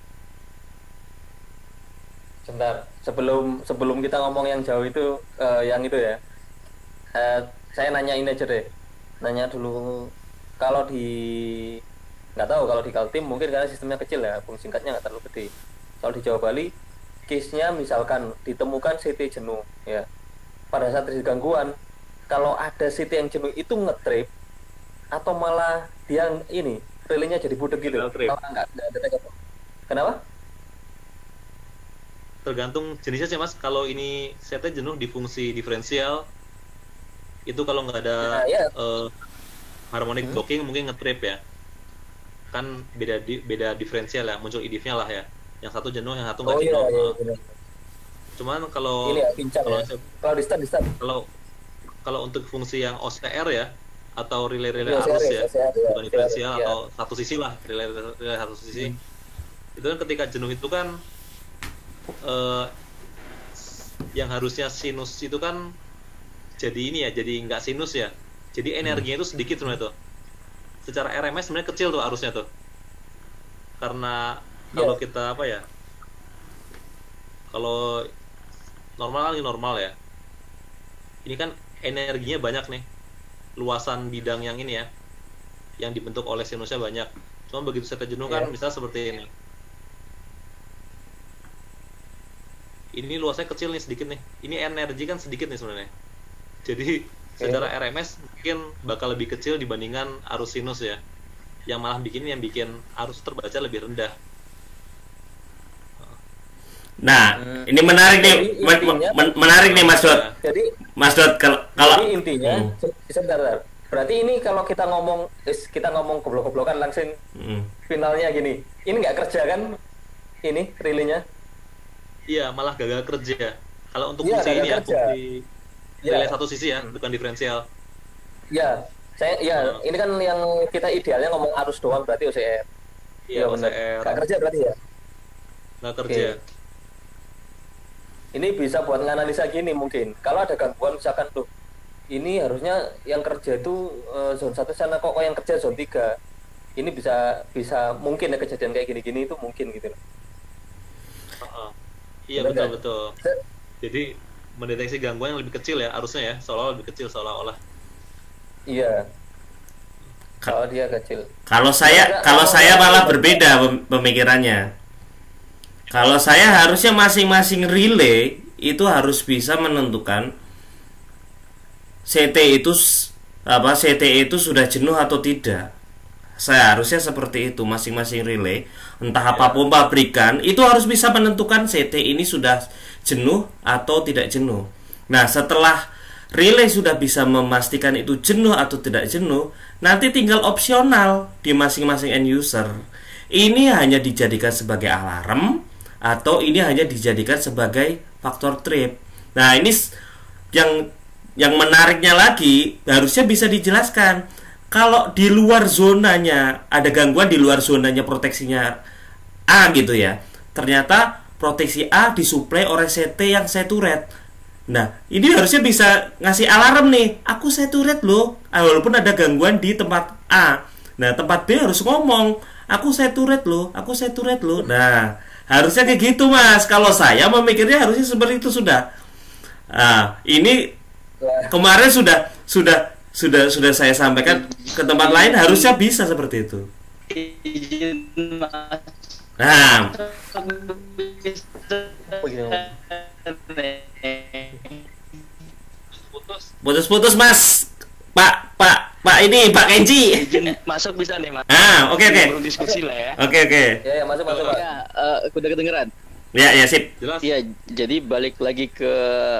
Sebentar, sebelum sebelum kita ngomong yang jauh itu, eh, yang itu ya, eh, saya nanyain aja deh, nanya dulu kalau di nggak tahu kalau di Kaltim mungkin karena sistemnya kecil ya, bung singkatnya nggak terlalu gede. Kalau di Jawa Bali, case-nya misalkan ditemukan C T jenuh, ya, pada saat terjadi gangguan, kalau ada C T yang jenuh itu ngetrip atau malah dia ini relaynya jadi budek gitu, Signal trip. malah nggak nggak ada teka- Kenapa? Tergantung jenisnya sih Mas. Kalau ini C T jenuh di fungsi diferensial, itu kalau nggak ada Nah, ya. eh, harmonic Hmm. blocking mungkin ngetrip ya. Kan beda di, beda diferensial ya, muncul I D F-nya lah ya. Yang satu jenuh, yang satu nggak Oh iya, jenuh. iya, Eh, benar. Cuman kalau Ini ya pincang kalau ya. saya- Kalau di stand di stand. kalau kalau untuk fungsi yang O C R ya atau relay-relay Iya, arus O C R, ya, O C R, ya, bukan diferensial O C R, ya. atau satu sisi lah, relay, relay satu sisi. Itu kan ketika jenuh itu kan eh, yang harusnya sinus itu kan jadi ini ya, jadi nggak sinus ya. Jadi energinya itu sedikit sebenarnya tuh. Secara R M S sebenarnya kecil tuh arusnya tuh. Karena kalau Iya. kita apa ya? Kalau normal kan ini normal ya. Ini kan energinya banyak nih. Luasan bidang yang ini ya, yang dibentuk oleh sinusnya banyak. Cuma begitu sete jenuh kan, Iya. misalnya seperti ini. Ini luasnya kecil nih, sedikit nih. Ini energi kan sedikit nih sebenarnya. Jadi secara R M S mungkin bakal lebih kecil dibandingkan arus sinus ya. Yang malah bikin yang bikin arus terbaca lebih rendah. Nah, Hmm. ini menarik nih, Jadi men- intinya- men- menarik nih Mas Dot. Jadi Mas Dot kalau kalau Jadi intinya, Hmm. se- sebentar, sebentar. Berarti ini kalau kita ngomong, is- kita ngomong goblok-goblokan langsung Hmm. finalnya gini. Ini nggak kerja kan? Ini relaynya? Iya, malah gagal kerja. Kalau untuk Iya, fungsi gagal ini ya, kerja. fungsi Iya. relay satu sisi ya, bukan diferensial. Ya, saya ya Hmm. ini kan yang kita idealnya ngomong arus doang berarti O C R. Iya, benar. O C R. Nggak kerja berarti ya. Nggak kerja. Ini bisa buat nganalisa gini mungkin. Kalau ada gangguan misalkan tuh, ini harusnya yang kerja itu eh, zone satu sana kok kok yang kerja zone tiga. Ini bisa bisa mungkin ya kejadian kayak gini-gini itu mungkin gitu loh. Heeh. Iya, Benar nggak? betul-betul. Jadi mendeteksi gangguan yang lebih kecil ya, harusnya ya, seolah-olah lebih kecil seolah-olah. Iya. Kalau dia kecil. Kalau saya kalau saya malah berbeda pem- pemikirannya. Kalau saya harusnya masing-masing relay itu harus bisa menentukan C T itu s- apa C T itu sudah jenuh atau tidak. Saya harusnya seperti itu, masing-masing relay entah apapun pabrikan itu harus bisa menentukan C T ini sudah jenuh atau tidak jenuh. Nah, setelah relay sudah bisa memastikan itu jenuh atau tidak jenuh, nanti tinggal opsional di masing-masing end user. Ini hanya dijadikan sebagai alarm atau ini hanya dijadikan sebagai faktor trip. Nah, ini s- yang yang menariknya lagi harusnya bisa dijelaskan. Kalau di luar zonanya ada gangguan di luar zonanya proteksinya A gitu ya. Ternyata proteksi A disuplai oleh C T yang saturate. Nah, ini harusnya bisa ngasih alarm nih. Aku saturate loh. Ah, walaupun ada gangguan di tempat A. Nah, tempat B harus ngomong, aku saturate loh, aku saturate loh. Nah, harusnya kayak gitu Mas. Kalau saya memikirnya harusnya seperti itu sudah. Nah, ini kemarin sudah sudah sudah sudah saya sampaikan ke tempat lain harusnya bisa seperti itu. Izin Mas. Nah, Putus. putus-putus Mas. Pak Pak Pak ini Pak Kenji. Izin masuk bisa nih Mas. Ah, oke oke. Baru diskusi lah ya. Oke oke. Ya, ya masuk masuk Pak. Ya, eh, udah kedengeran. Ya ya sip. Jelas? Iya, jadi balik lagi ke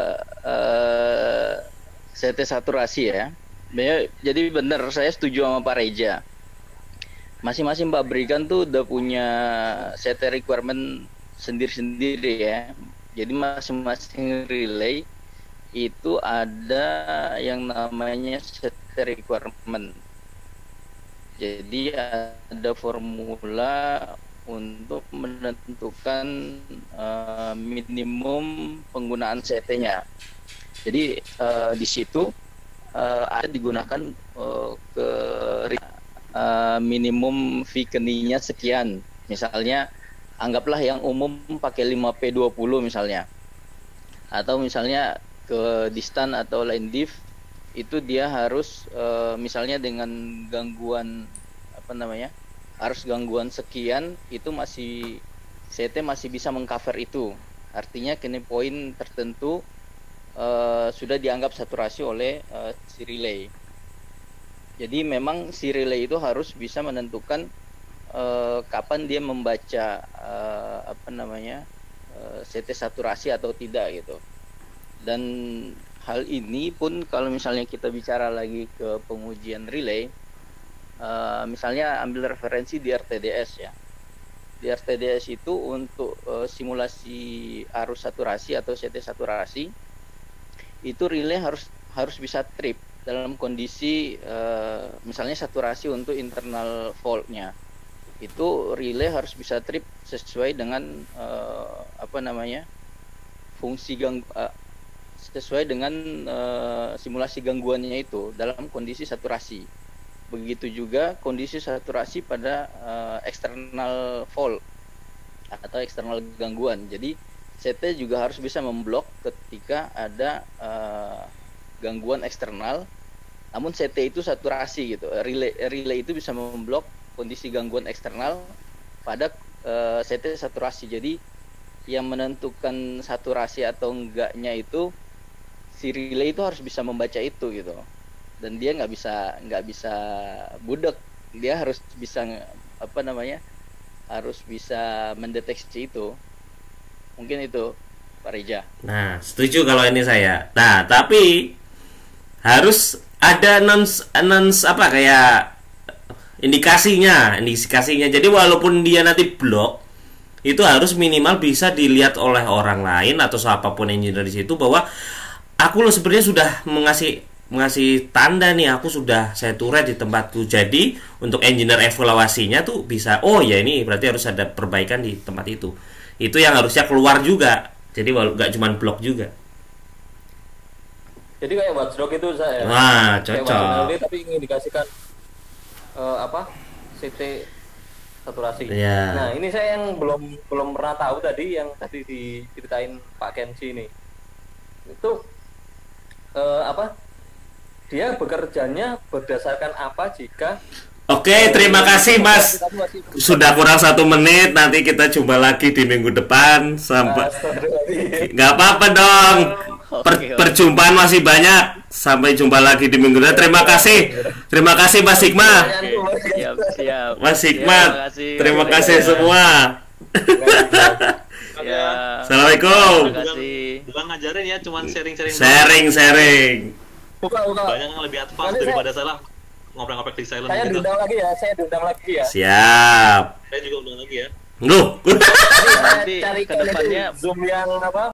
eh C T saturasi ya. Ya, jadi benar saya setuju sama Pak Reja. Masing-masing pabrikan tuh udah punya C T requirement sendiri-sendiri ya. Jadi masing-masing relay itu ada yang namanya C T requirement. Jadi ada formula untuk menentukan uh, minimum penggunaan C T-nya. Jadi uh, di situ uh, ada digunakan uh, ke uh, minimum V-K N I-nya sekian. Misalnya anggaplah yang umum pakai lima P dua puluh misalnya. Atau misalnya ke distan atau line diff itu dia harus uh, misalnya dengan gangguan apa namanya? Arus gangguan sekian itu masih C T masih bisa mengcover itu. Artinya kini poin tertentu uh, sudah dianggap saturasi oleh uh, si relay. Jadi memang si relay itu harus bisa menentukan uh, kapan dia membaca uh, apa namanya uh, C T saturasi atau tidak gitu. Dan hal ini pun kalau misalnya kita bicara lagi ke pengujian relay, uh, misalnya ambil referensi di R T D S ya. Di R T D S itu untuk uh, simulasi arus saturasi atau C T saturasi itu relay harus harus bisa trip dalam kondisi uh, misalnya saturasi untuk internal faultnya. Itu relay harus bisa trip sesuai dengan uh, apa namanya fungsi gang uh, sesuai dengan uh, simulasi gangguannya itu dalam kondisi saturasi. Begitu juga kondisi saturasi pada uh, eksternal fault atau eksternal gangguan. Jadi C T juga harus bisa memblok ketika ada uh, gangguan eksternal. Namun C T itu saturasi gitu. Relay relay itu bisa memblok kondisi gangguan eksternal pada uh, C T saturasi. Jadi yang menentukan saturasi atau enggaknya itu si relay itu harus bisa membaca itu gitu. Dan dia nggak bisa nggak bisa budek. Dia harus bisa apa namanya? Harus bisa mendeteksi itu. Mungkin itu Pak Reja. Nah, setuju kalau ini saya. Nah, tapi harus ada announce announce apa kayak indikasinya, indikasinya. Jadi walaupun dia nanti blok, itu harus minimal bisa dilihat oleh orang lain atau siapapun engineer di situ bahwa aku lo sebenarnya sudah mengasih mengasih tanda nih, aku sudah saya turet di tempatku. Jadi untuk engineer evaluasinya tuh bisa, oh ya ini berarti harus ada perbaikan di tempat itu. Itu yang harusnya keluar juga. Jadi walau nggak cuma blok juga. Jadi kayak watchdog itu saya. Wah, Kayak cocok. watchdog tapi ingin dikasihkan eh, apa? C T saturasi. Iya. Nah, ini saya yang belum belum pernah tahu tadi yang tadi diceritain Pak Kensi ini. Itu eh, apa? Dia bekerjanya berdasarkan apa jika Oke, terima kasih Mas. Sudah kurang satu menit, nanti kita jumpa lagi di minggu depan. Sampai nggak apa-apa dong. Per- perjumpaan masih banyak. Sampai jumpa lagi di minggu depan. Terima kasih, terima kasih Mas Hikmah, Siap, siap. Mas Hikmat. Terima kasih. Terima kasih semua. Ya. Assalamualaikum. Terima kasih. Bukan ngajarin ya, cuman sharing-sharing. doang. Sharing, sharing. buka buka. Banyak yang lebih advance Nanti daripada saya ngobrol-ngobrol di silent Saya gitu. diundang lagi ya, saya diundang lagi ya. Siap. Saya juga undang lagi ya. Loh. Saya Nanti carikan kedepannya itu Zoom yang apa?